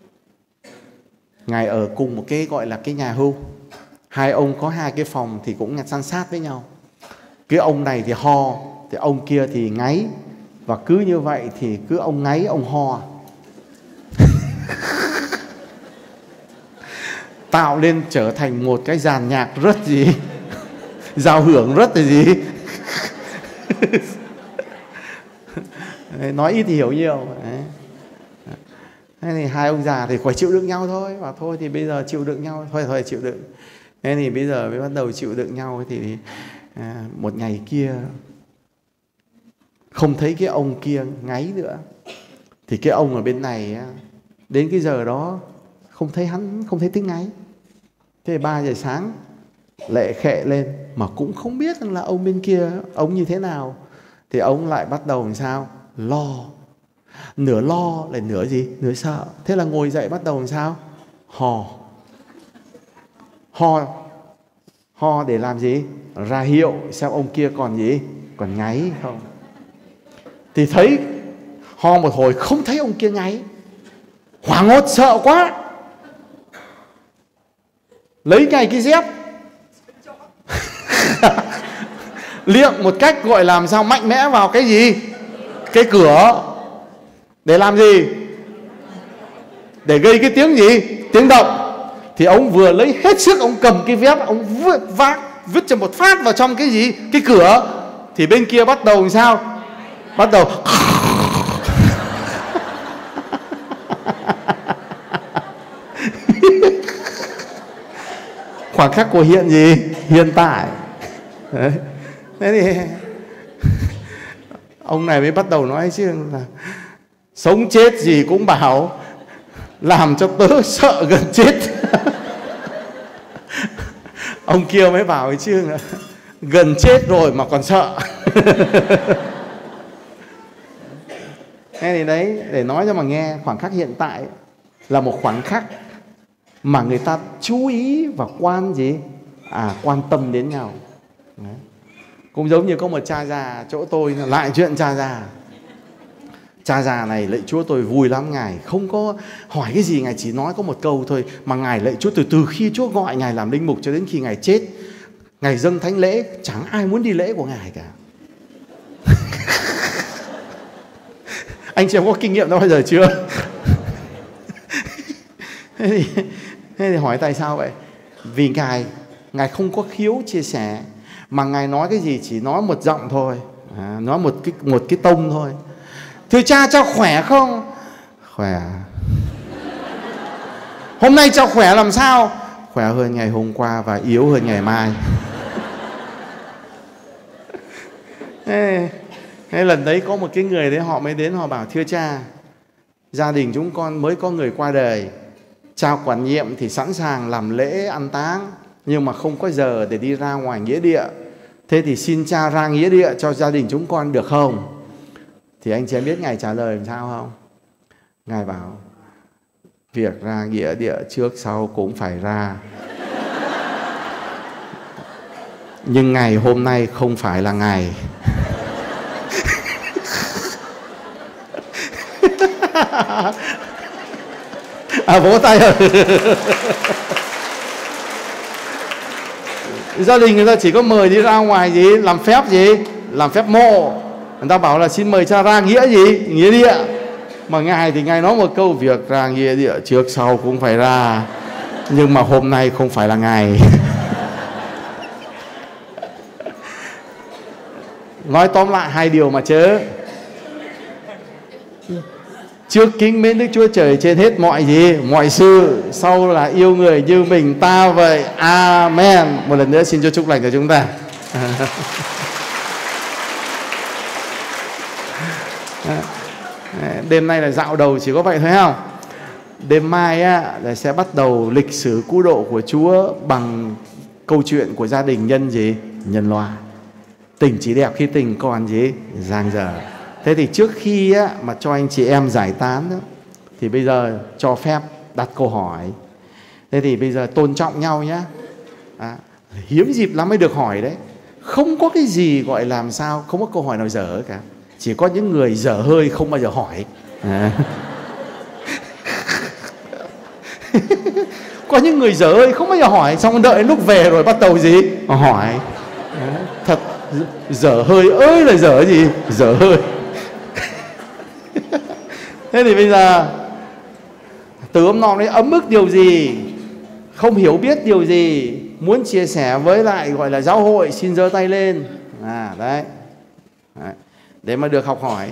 Ngài ở cùng một cái gọi là cái nhà hưu. Hai ông có hai cái phòng thì cũng san sát với nhau. Cái ông này thì ho, thì ông kia thì ngáy. Và cứ như vậy thì cứ ông ngáy ông ho. Tạo lên trở thành một cái dàn nhạc rất gì? Giao hưởng rất là gì? Nói ít thì hiểu nhiều. Thế thì hai ông già thì phải chịu đựng nhau thôi. Và thôi thì bây giờ chịu đựng nhau. Thôi chịu đựng. Thế thì bây giờ mới bắt đầu chịu đựng nhau. Thì một ngày kia không thấy cái ông kia ngáy nữa, thì cái ông ở bên này đến cái giờ đó không thấy hắn, không thấy tiếng ngáy. Thế 3 giờ sáng lệ khệ lên, mà cũng không biết là ông bên kia ông như thế nào. Thì ông lại bắt đầu làm sao? Nửa lo lại nửa gì? Nửa sợ. Thế là ngồi dậy bắt đầu làm sao? Ho để làm gì? Ra hiệu xem ông kia còn gì? Còn ngáy không? Thì thấy ho một hồi không thấy ông kia ngáy, hoảng hốt sợ quá, lấy ngay cái dép liệng một cách gọi làm sao mạnh mẽ vào cái gì? Cái cửa. Để làm gì? Để gây cái tiếng gì? Tiếng động. Thì ông vừa lấy hết sức, ông cầm cái dép, ông vứt cho một phát vào trong cái gì? Cái cửa. thì bên kia bắt đầu làm sao? Bắt đầu khoảng khắc của hiện tại. Đấy. Thế thì ông này mới bắt đầu nói chứ là sống chết gì cũng bảo, làm cho tớ sợ gần chết. Ông kia mới bảo chứ là gần chết rồi mà còn sợ. Thế thì đấy, để nói cho mà nghe, khoảnh khắc hiện tại là một khoảnh khắc mà người ta chú ý và quan tâm đến nhau. Đấy. Cũng giống như có một cha già chỗ tôi, lại chuyện cha già. Cha già này lạy Chúa tôi vui lắm, Ngài không có hỏi cái gì, Ngài chỉ nói có một câu thôi, mà Ngài lạy Chúa từ khi Chúa gọi Ngài làm linh mục cho đến khi Ngài chết, Ngài dâng thánh lễ, chẳng ai muốn đi lễ của Ngài cả. Anh chị em có kinh nghiệm đó bao giờ chưa? Thế thì hỏi tại sao vậy? Vì Ngài không có khiếu chia sẻ, mà Ngài nói cái gì chỉ nói một giọng thôi, nói một cái tông thôi. Thưa cha, cháu khỏe không? Khỏe. Hôm nay cháu khỏe làm sao? Khỏe hơn ngày hôm qua và yếu hơn ngày mai. Thế lần đấy có một cái người đấy, họ mới đến họ bảo: thưa cha, gia đình chúng con mới có người qua đời, cha quản nhiệm thì sẵn sàng làm lễ an táng, nhưng mà không có giờ để đi ra ngoài nghĩa địa. Thế thì xin cha ra nghĩa địa cho gia đình chúng con được không? Thì anh chị em biết Ngài trả lời làm sao không? Ngài bảo: việc ra nghĩa địa trước sau cũng phải ra, nhưng ngày hôm nay không phải là ngày. Vỗ tay rồi. Gia đình người ta chỉ có mời đi ra ngoài làm phép làm phép mộ. Người ta bảo là xin mời cha ra nghĩa nghĩa địa. Mà Ngài thì Ngài nói một câu: việc ra nghĩa địa trước sau cũng phải ra, nhưng mà hôm nay không phải là ngày. Nói tóm lại hai điều mà chớ. Trước kính mến Đức Chúa Trời trên hết mọi sự, sau là yêu người như mình ta vậy. Amen. Một lần nữa xin cho chúc lành cho chúng ta. Đêm nay là dạo đầu chỉ có vậy thôi không? Đêm mai là sẽ bắt đầu lịch sử cứu độ của Chúa bằng câu chuyện của gia đình nhân loại. Tình chỉ đẹp khi tình còn dang dở. Thế thì trước khi mà cho anh chị em giải tán đó, thì bây giờ cho phép đặt câu hỏi. Thế thì bây giờ tôn trọng nhau nhé. Hiếm dịp lắm mới được hỏi đấy. Không có cái gì gọi làm sao, không có câu hỏi nào dở cả. Chỉ có những người dở hơi không bao giờ hỏi. Có những người dở hơi không bao giờ hỏi, xong đợi lúc về rồi bắt đầu hỏi. Thật dở hơi ơi là dở dở hơi. Thế thì bây giờ từ hôm nọ đấy ấm ức điều gì, không hiểu biết điều gì, muốn chia sẻ với lại gọi là giáo hội, xin giơ tay lên. Đấy. Để mà được học hỏi.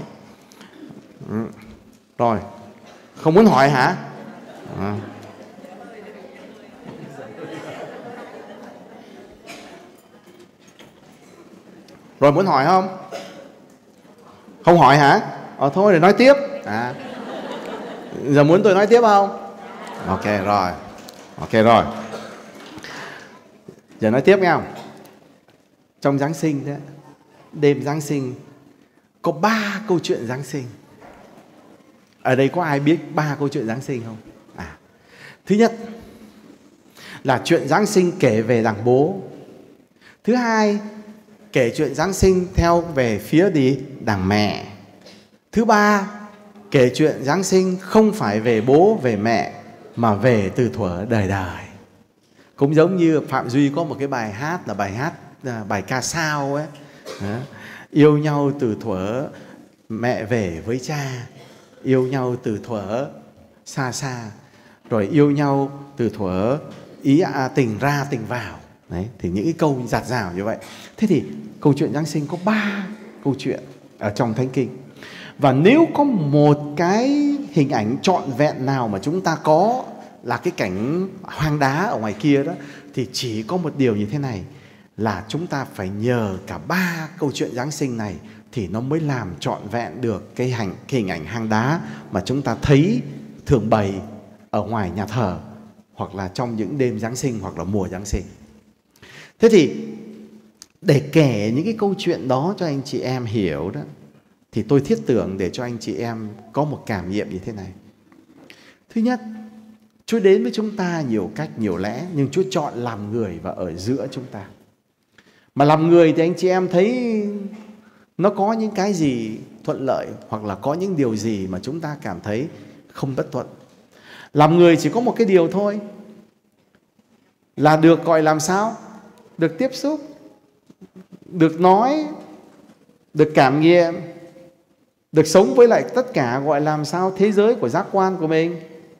Rồi, không muốn hỏi hả? Rồi muốn hỏi không? Không hỏi hả? Thôi để nói tiếp. Giờ muốn tôi nói tiếp không? Ok rồi. Giờ nói tiếp nghe không? Trong Giáng sinh đó, đêm Giáng sinh có 3 câu chuyện Giáng sinh. Ở đây có ai biết 3 câu chuyện Giáng sinh không? Thứ nhất là chuyện Giáng sinh kể về đảng bố. Thứ hai, kể chuyện Giáng sinh theo về phía đảng mẹ. Thứ ba, kể chuyện Giáng sinh không phải về bố về mẹ, mà về từ thuở đời đời. Cũng giống như Phạm Duy có một cái bài hát là bài ca sao ấy. Yêu nhau từ thuở mẹ về với cha, yêu nhau từ thuở xa xa, rồi yêu nhau từ thuở tình ra tình vào. Đấy, thì những cái câu dạt dào như vậy. Thế thì câu chuyện Giáng sinh có 3 câu chuyện ở trong Thánh Kinh. Và nếu có một cái hình ảnh trọn vẹn nào mà chúng ta có là cái cảnh hoang đá ở ngoài kia đó, thì chỉ có một điều như thế này, là chúng ta phải nhờ cả 3 câu chuyện Giáng sinh này thì nó mới làm trọn vẹn được cái hình ảnh hang đá mà chúng ta thấy thường bày ở ngoài nhà thờ, hoặc là trong những đêm Giáng sinh, hoặc là mùa Giáng sinh. Thế thì để kể những cái câu chuyện đó cho anh chị em hiểu đó, thì tôi thiết tưởng để cho anh chị em có một cảm nghiệm như thế này. Thứ nhất, Chúa đến với chúng ta nhiều cách, nhiều lẽ, nhưng Chúa chọn làm người và ở giữa chúng ta. Mà làm người thì anh chị em thấy nó có những cái gì thuận lợi, hoặc là có những điều gì mà chúng ta cảm thấy không bất thuận. Làm người chỉ có một cái điều thôi, là được gọi làm sao? Được tiếp xúc, được nói, được cảm nghiệm, được sống với lại tất cả gọi làm sao thế giới của giác quan của mình.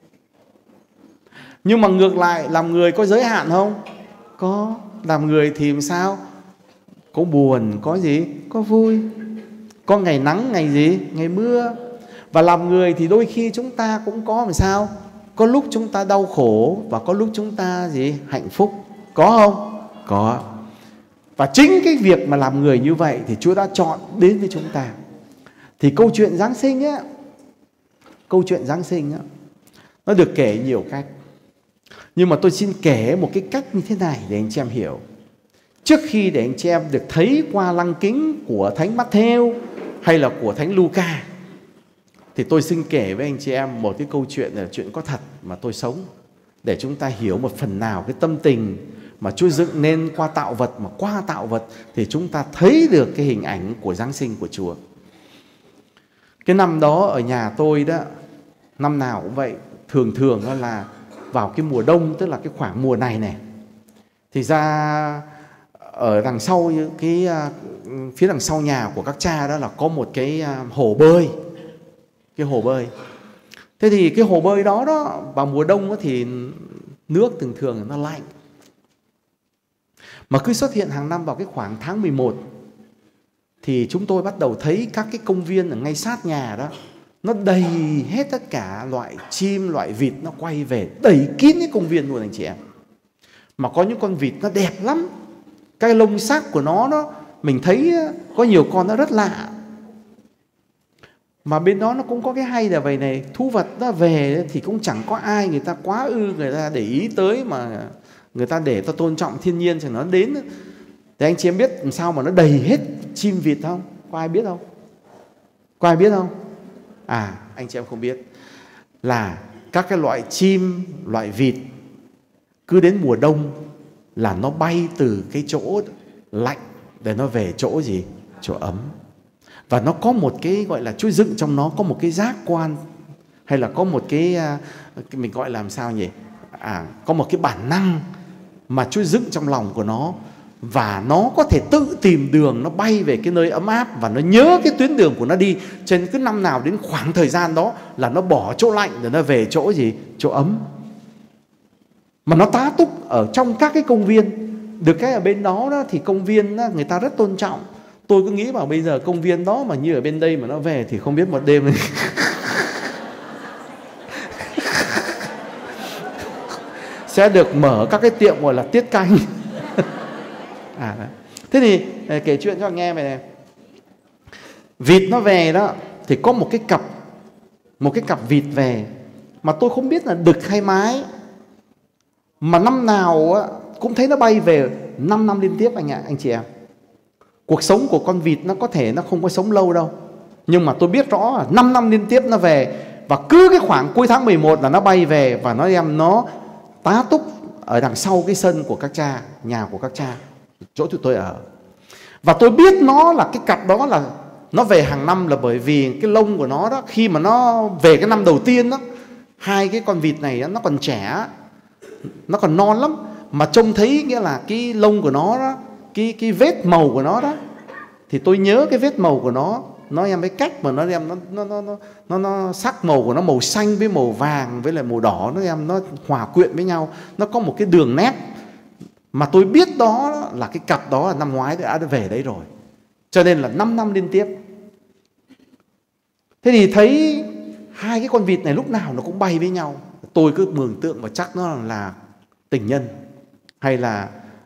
Nhưng mà ngược lại, làm người có giới hạn không? Có. Làm người thì làm sao? Có buồn, có gì? Có vui. Có ngày nắng, ngày gì? Ngày mưa. Và làm người thì đôi khi chúng ta cũng có làm sao? Có lúc chúng ta đau khổ và có lúc chúng ta gì? Hạnh phúc. Có không? Có. Và chính cái việc mà làm người như vậy thì Chúa đã chọn đến với chúng ta. Thì câu chuyện Giáng sinh á, nó được kể nhiều cách. Nhưng mà tôi xin kể một cái cách như thế này để anh chị em hiểu. Trước khi để anh chị em được thấy qua lăng kính của Thánh Matthew hay là của Thánh Luca, thì tôi xin kể với anh chị em một cái câu chuyện là chuyện có thật mà tôi sống, để chúng ta hiểu một phần nào cái tâm tình mà Chúa dựng nên qua tạo vật. Mà qua tạo vật thì chúng ta thấy được cái hình ảnh của Giáng sinh của Chúa. Cái năm đó ở nhà tôi đó, năm nào cũng vậy, thường đó là vào cái mùa đông, tức là cái khoảng mùa này này, thì ra ở đằng sau cái phía đằng sau nhà của các cha đó là có một cái hồ bơi, cái hồ bơi. Thế thì cái hồ bơi đó vào mùa đông đó thì nước thường nó lạnh, mà cứ xuất hiện hàng năm vào cái khoảng tháng 11 thì chúng tôi bắt đầu thấy các cái công viên ở ngay sát nhà đó nó đầy hết tất cả loại chim, loại vịt nó quay về, đầy kín cái công viên luôn anh chị em. Mà có những con vịt nó đẹp lắm, cái lông sắc của nó mình thấy có nhiều con nó rất lạ. Mà bên đó nó cũng có cái hay là vậy này, thú vật nó về thì cũng chẳng có ai người ta quá người ta để ý tới, mà người ta để ta tôn trọng thiên nhiên thì nó đến. Thì anh chị em biết làm sao mà nó đầy hết chim vịt không? Có ai biết không? Có ai biết không? À, anh chị em không biết. Là các cái loại chim, loại vịt cứ đến mùa đông là nó bay từ cái chỗ lạnh để nó về chỗ gì? Chỗ ấm. Và nó có một cái gọi là Chúa dựng trong nó có một cái giác quan, hay là có một cái mình gọi là làm sao nhỉ? Có một cái bản năng mà Chúa dựng trong lòng của nó, và nó có thể tự tìm đường, nó bay về cái nơi ấm áp, và nó nhớ cái tuyến đường của nó đi. Cho nên cứ năm nào đến khoảng thời gian đó là nó bỏ chỗ lạnh để nó về chỗ gì? Chỗ ấm. Mà nó tá túc ở trong các cái công viên. Được cái ở bên đó thì công viên đó, người ta rất tôn trọng. Tôi cứ nghĩ bảo bây giờ công viên đó mà như ở bên đây mà nó về thì không biết một đêm sẽ được mở các cái tiệm gọi là tiết canh. Thế thì kể chuyện cho nghe về này. Vịt nó về đó thì có một cái cặp vịt về, mà tôi không biết là đực hay mái, mà năm nào cũng thấy nó bay về 5 năm liên tiếp anh chị em. Cuộc sống của con vịt nó có thể nó không có sống lâu đâu, nhưng mà tôi biết rõ là 5 năm liên tiếp nó về. Và cứ cái khoảng cuối tháng 11 là nó bay về, và nó tá túc ở đằng sau cái sân của các cha, nhà của các cha, chỗ tụi tôi ở. Và tôi biết nó là cái cặp đó là nó về hàng năm là bởi vì cái lông của nó đó, khi mà nó về cái năm đầu tiên đó, hai cái con vịt này nó còn trẻ, nó còn non lắm, mà trông thấy nghĩa là cái lông của nó đó, cái vết màu của nó đó, thì tôi nhớ cái vết màu của nó em cái cách mà nó em nó sắc màu của nó màu xanh với màu vàng với lại màu đỏ, nó hòa quyện với nhau, nó có một cái đường nét Mà tôi biết đó là cái cặp đó là năm ngoái đã về đấy rồi. Cho nên là 5 năm liên tiếp. Thế thì thấy hai cái con vịt này lúc nào nó cũng bay với nhau. Tôi cứ mường tượng và chắc nó là tình nhân. Hay là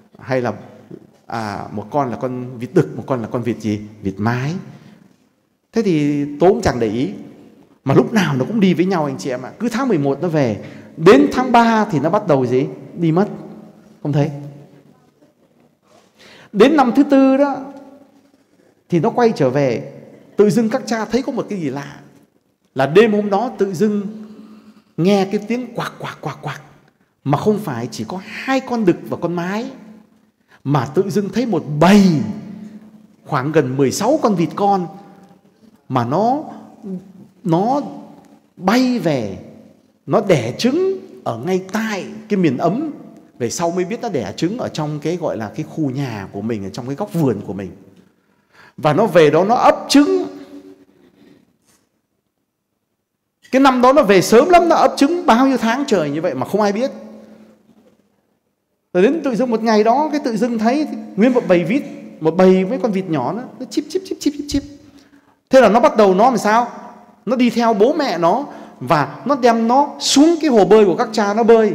một con là con vịt đực, một con là con vịt gì? Vịt mái. Thế thì tôi cũng chẳng để ý. Mà lúc nào nó cũng đi với nhau anh chị em ạ. Cứ tháng 11 nó về, đến tháng 3 thì nó bắt đầu gì? Đi mất. Không thấy. Đến năm thứ tư đó thì nó quay trở về. Tự dưng các cha thấy có một cái gì lạ. Là đêm hôm đó tự dưng nghe cái tiếng quạc quạc quạc quạc. Mà không phải chỉ có 2 con đực và con mái, mà tự dưng thấy một bầy khoảng gần 16 con vịt con. Mà nó bay về, nó đẻ trứng ở ngay tại cái miền ấm. Về sau mới biết nó đẻ trứng ở trong cái gọi là cái khu nhà của mình, ở trong cái góc vườn của mình. Và nó về đó nó ấp trứng. Cái năm đó nó về sớm lắm, nó ấp trứng bao nhiêu tháng trời như vậy mà không ai biết. Rồi đến tự dưng một ngày đó, cái tự dưng thấy nguyên một bầy vịt, một bầy với con vịt nhỏ nó chip chip chip chip chip. Thế là nó bắt đầu nó làm sao? Nó đi theo bố mẹ nó và nó đem nó xuống cái hồ bơi của các cha nó bơi.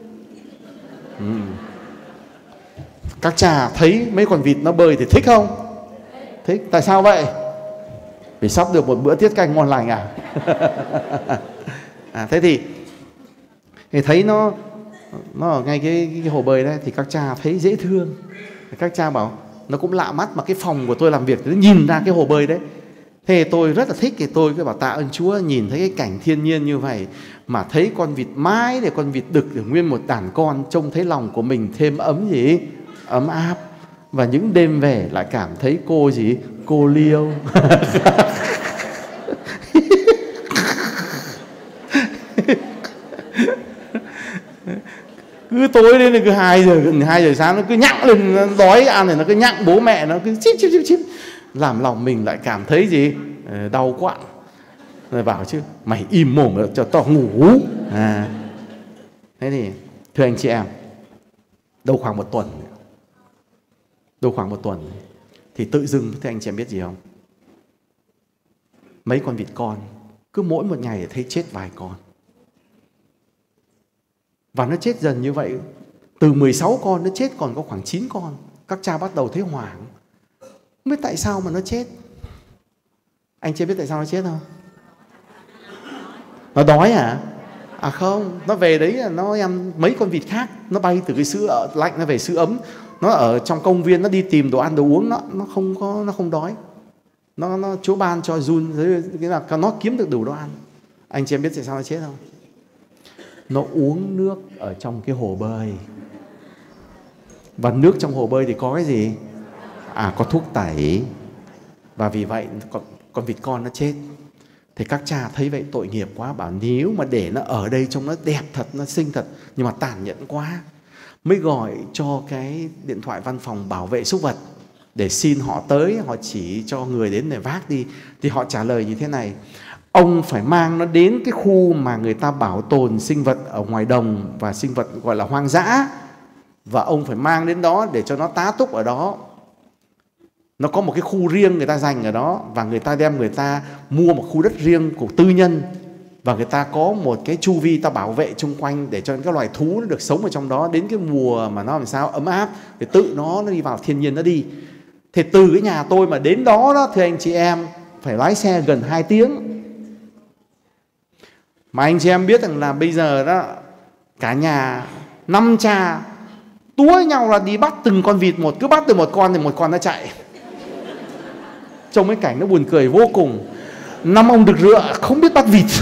Các cha thấy mấy con vịt nó bơi thì thích không? Thích. Tại sao vậy? Vì sắp được một bữa tiết canh ngon lành à? Thế thì thấy nó ở ngay cái hồ bơi đấy, thì các cha thấy dễ thương. Các cha bảo nó cũng lạ mắt, mà cái phòng của tôi làm việc nó nhìn ra cái hồ bơi đấy. Thế tôi rất là thích, thì tôi cứ bảo tạ ơn Chúa, nhìn thấy cái cảnh thiên nhiên như vậy mà thấy con vịt mái để con vịt đực để nguyên một đàn con, trông thấy lòng của mình thêm ấm gì? Ấm áp. Và những đêm về lại cảm thấy cô gì? Cô liêu. Cứ tối đến cứ 2 giờ sáng nó cứ nhặng lên, nó đói ăn thì nó cứ nhặng bố mẹ, nó cứ chip chip chip chip, làm lòng mình lại cảm thấy gì? Đau quặn. Rồi bảo chứ mày im mồm cho tao ngủ. Thế thì thưa anh chị em, đâu khoảng một tuần thì tự dưng thưa anh chị em biết gì không? Mấy con vịt con cứ mỗi một ngày thấy chết vài con. Và nó chết dần như vậy. Từ 16 con nó chết còn có khoảng 9 con. Các cha bắt đầu thấy hoảng. Không biết tại sao mà nó chết. Anh chị biết tại sao nó chết không? Nó đói à? À không, nó về đấy nó ăn mấy con vịt khác. Nó bay từ cái xứ lạnh nó về xứ ấm. Nó ở trong công viên nó đi tìm đồ ăn đồ uống, nó không đói. Nó Chúa ban cho run, nghĩa là nó kiếm được đủ đồ ăn. Anh chị em biết tại sao nó chết không? Nó uống nước ở trong cái hồ bơi. Và nước trong hồ bơi thì có cái gì? Có thuốc tẩy. Và vì vậy con vịt con nó chết. Thì các cha thấy vậy tội nghiệp quá, bảo nếu mà để nó ở đây trông nó đẹp thật, nó xinh thật, nhưng mà tàn nhẫn quá. Mới gọi cho cái điện thoại văn phòng bảo vệ súc vật để xin họ tới, họ chỉ cho người đến để vác đi. Thì họ trả lời như thế này: ông phải mang nó đến cái khu mà người ta bảo tồn sinh vật ở ngoài đồng và sinh vật gọi là hoang dã. Và ông phải mang đến đó để cho nó tá túc ở đó. Nó có một cái khu riêng người ta dành ở đó. Và người ta mua một khu đất riêng của tư nhân. Và người ta có một cái chu vi ta bảo vệ chung quanh để cho các loài thú nó được sống ở trong đó. Đến cái mùa mà nó làm sao ấm áp thì tự nó đi vào thiên nhiên nó đi. Thì từ cái nhà tôi mà đến đó thưa anh chị em, phải lái xe gần 2 tiếng. Mà anh chị em biết rằng là bây giờ đó, cả nhà 5 cha túa nhau là đi bắt từng con vịt một. Cứ bắt được một con thì một con nó chạy. Trông cái cảnh nó buồn cười vô cùng. 5 ông đực rựa không biết bắt vịt.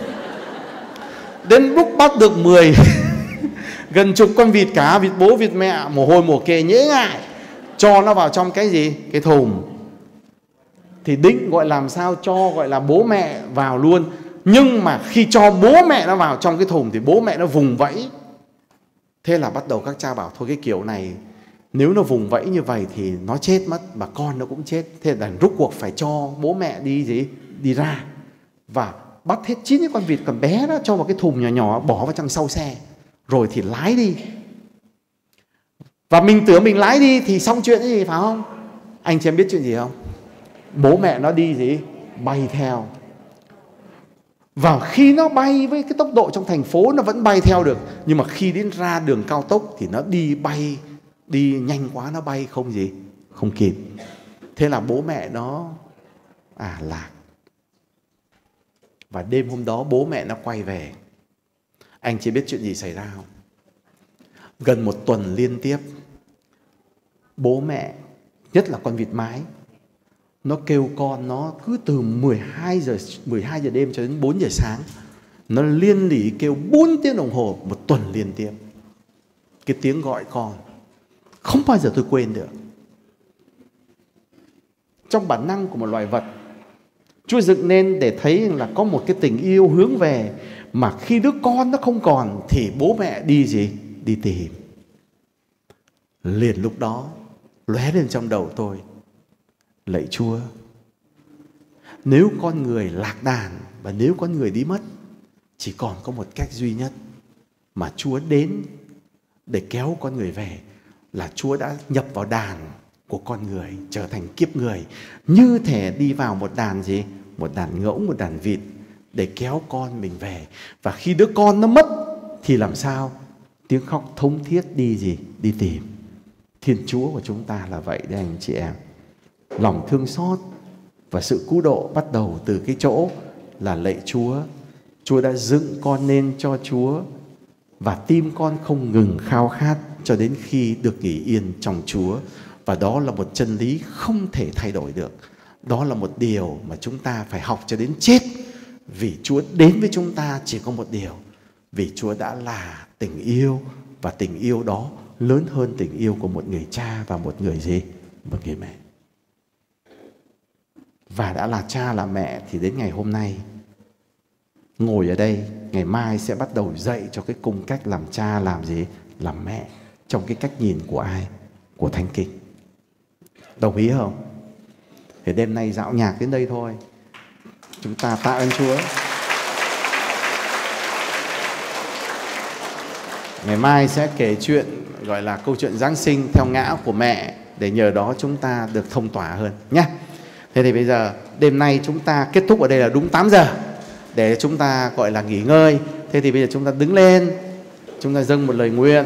Đến lúc bắt được 10 gần chục con vịt, cả vịt bố vịt mẹ, mồ hôi mồ kê nhễ ngại, cho nó vào trong cái gì? Cái thùng. Thì định gọi làm sao cho gọi là bố mẹ vào luôn. Nhưng mà khi cho bố mẹ nó vào trong cái thùng thì bố mẹ nó vùng vẫy. Thế là bắt đầu các cha bảo thôi cái kiểu này, nếu nó vùng vẫy như vậy thì nó chết mất, mà con nó cũng chết. Thế là rút cuộc phải cho bố mẹ đi ra và bắt hết 9 cái con vịt còn bé đó cho vào cái thùng nhỏ nhỏ, bỏ vào trong sau xe, rồi thì lái đi. Và mình tưởng mình lái đi thì xong chuyện gì, phải không? Anh chị em biết chuyện gì không? Bố mẹ nó đi gì? Bay theo. Và khi nó bay với cái tốc độ trong thành phố nó vẫn bay theo được. Nhưng mà khi đến ra đường cao tốc thì nó đi nhanh quá, nó bay không kịp. Thế là bố mẹ nó lạc. Và đêm hôm đó bố mẹ nó quay về. Anh chị biết chuyện gì xảy ra không? Gần 1 tuần liên tiếp, bố mẹ, nhất là con vịt mái, nó kêu con nó cứ từ 12 giờ đêm cho đến 4 giờ sáng. Nó liên lỉ kêu 4 tiếng đồng hồ 1 tuần liên tiếp. Cái tiếng gọi con không bao giờ tôi quên được. Trong bản năng của một loài vật, Chúa dựng nên để thấy là có một cái tình yêu hướng về. Mà khi đứa con nó không còn thì bố mẹ đi tìm. Liền lúc đó lóe lên trong đầu tôi, lạy Chúa, nếu con người lạc đàn và nếu con người đi mất, chỉ còn có một cách duy nhất mà Chúa đến để kéo con người về, là Chúa đã nhập vào đàn của con người, trở thành kiếp người, như thể đi vào một đàn một đàn ngỗng, một đàn vịt, để kéo con mình về. Và khi đứa con nó mất thì làm sao? Tiếng khóc thống thiết đi tìm. Thiên Chúa của chúng ta là vậy đấy anh chị em. Lòng thương xót và sự cứu độ bắt đầu từ cái chỗ là lạy Chúa. Chúa đã dựng con nên cho Chúa, và tim con không ngừng khao khát cho đến khi được nghỉ yên trong Chúa. Và đó là một chân lý không thể thay đổi được. Đó là một điều mà chúng ta phải học cho đến chết. Vì Chúa đến với chúng ta chỉ có một điều, vì Chúa đã là tình yêu, và tình yêu đó lớn hơn tình yêu của một người cha và một người mẹ. Và đã là cha là mẹ thì đến ngày hôm nay ngồi ở đây, ngày mai sẽ bắt đầu dạy cho cái cung cách làm cha, làm mẹ, trong cái cách nhìn của ai? Của Thánh Kinh. Đồng ý không? Thì đêm nay dạo nhạc đến đây thôi. Chúng ta tạ ơn Chúa. Ngày mai sẽ kể chuyện, gọi là câu chuyện Giáng sinh theo ngã của mẹ, để nhờ đó chúng ta được thông tỏa hơn nhé. Thế thì bây giờ đêm nay chúng ta kết thúc ở đây là đúng 8 giờ để chúng ta gọi là nghỉ ngơi. Thế thì bây giờ chúng ta đứng lên, chúng ta dâng một lời nguyện,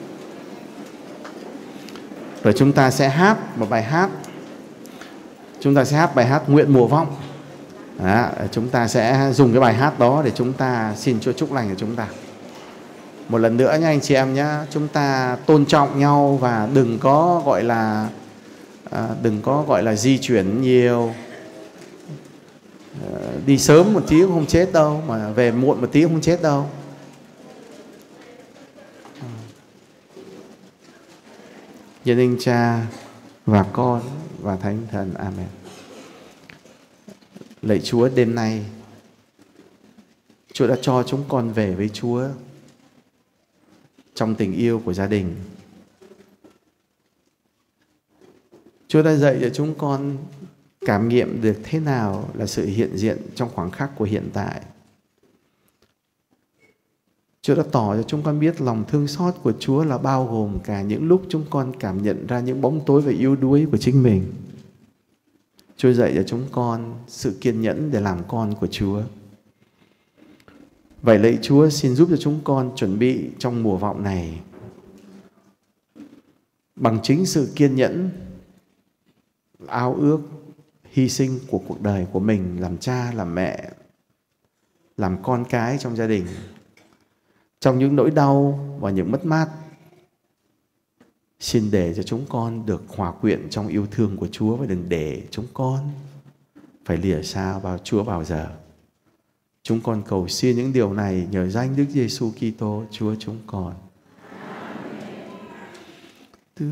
rồi chúng ta sẽ hát một bài hát. Chúng ta sẽ hát bài hát Nguyện Mùa Vọng. Đó, chúng ta sẽ dùng cái bài hát đó để chúng ta xin Chúa chúc lành cho chúng ta. Một lần nữa nha anh chị em nhé, chúng ta tôn trọng nhau và đừng có gọi là di chuyển nhiều. Đi sớm một tí cũng không chết đâu, mà về muộn một tí cũng không chết đâu. Nhân danh Cha và Con và Thánh Thần. Amen. Lạy Chúa, đêm nay Chúa đã cho chúng con về với Chúa trong tình yêu của gia đình. Chúa đã dạy cho chúng con cảm nghiệm được thế nào là sự hiện diện trong khoảnh khắc của hiện tại. Chúa đã tỏ cho chúng con biết lòng thương xót của Chúa là bao gồm cả những lúc chúng con cảm nhận ra những bóng tối và yếu đuối của chính mình. Chúa dạy cho chúng con sự kiên nhẫn để làm con của Chúa. Vậy lạy Chúa, xin giúp cho chúng con chuẩn bị trong mùa vọng này bằng chính sự kiên nhẫn, ao ước, hy sinh của cuộc đời của mình, làm cha, làm mẹ, làm con cái trong gia đình, trong những nỗi đau và những mất mát. Xin để cho chúng con được hòa quyện trong yêu thương của Chúa, và đừng để chúng con phải lìa xa vào Chúa bao giờ. Chúng con cầu xin những điều này nhờ danh Đức Giêsu Kitô Chúa chúng con. Từ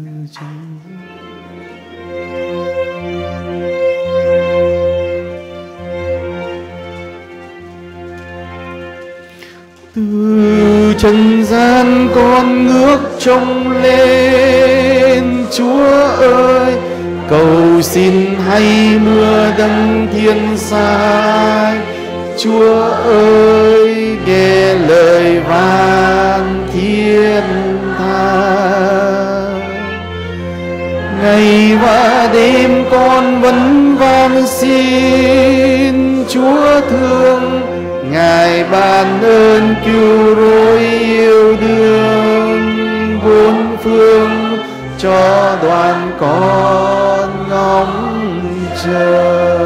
trần gian con ngước trông lên, Chúa ơi, cầu xin hay mưa đấng thiên sai. Chúa ơi, nghe lời van thiên tha. và đêm con vẫn van xin Chúa thương, Ngài ban ơn cứu rỗi yêu đương bốn phương cho đoàn con ngóng chờ.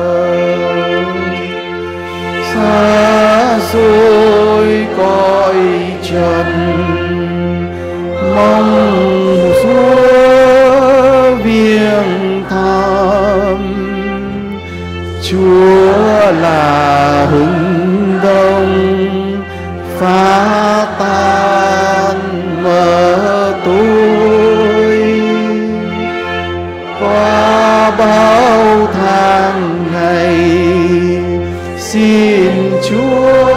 Xa xôi cõi trần mong Chúa viếng thăm, Chúa là hưng đông phá tan mờ tối. Qua bao tháng ngày xin Chúa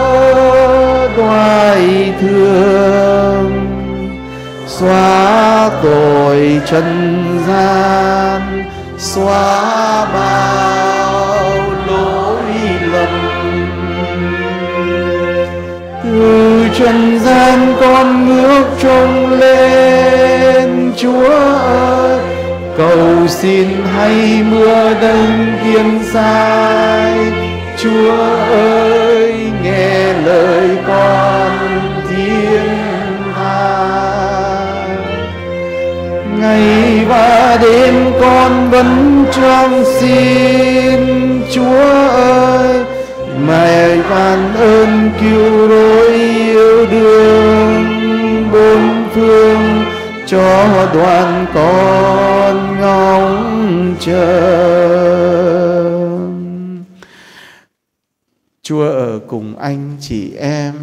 đoái thương, xóa tội trần gian, xóa bao lỗi lầm. Từ trần gian con ngước trông lên Chúa ơi, cầu xin hay mưa đấng thiên sai. Chúa ơi nghe lời con thiên tha, ngày và đêm con vẫn trong xin Chúa ơi, mày ban ơn cứu rỗi yêu đương bốn phương cho đoàn con ngóng chờ. Chúa ở cùng anh chị em.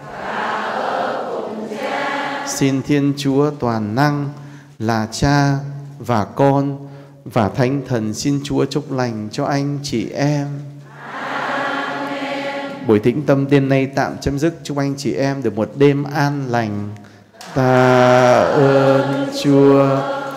Xin Thiên Chúa toàn năng là Cha và Con và Thánh Thần xin Chúa chúc lành cho anh chị em. Buổi tĩnh tâm đêm nay tạm chấm dứt. Chúc anh chị em được một đêm an lành. Ta ơn Chúa.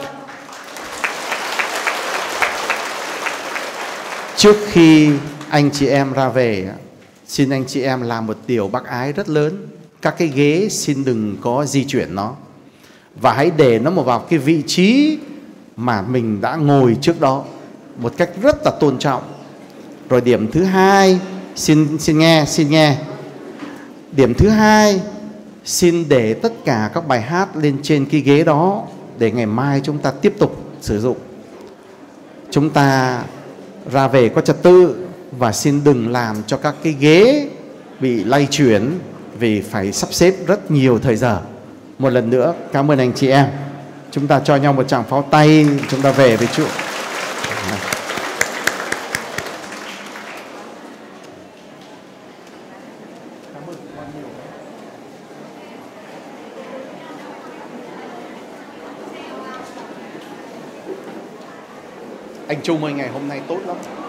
Trước khi anh chị em ra về, xin anh chị em làm một điều bác ái rất lớn. Các cái ghế xin đừng có di chuyển nó, và hãy để nó vào cái vị trí mà mình đã ngồi trước đó một cách rất là tôn trọng. Rồi điểm thứ hai, xin nghe. Điểm thứ hai, xin để tất cả các bài hát lên trên cái ghế đó để ngày mai chúng ta tiếp tục sử dụng. Chúng ta ra về có trật tự, và xin đừng làm cho các cái ghế bị lay chuyển vì phải sắp xếp rất nhiều thời giờ. Một lần nữa cảm ơn anh chị em. Chúng ta cho nhau một tràng pháo tay, chúng ta về với Chúa. Anh Trung ơi, ngày hôm nay tốt lắm.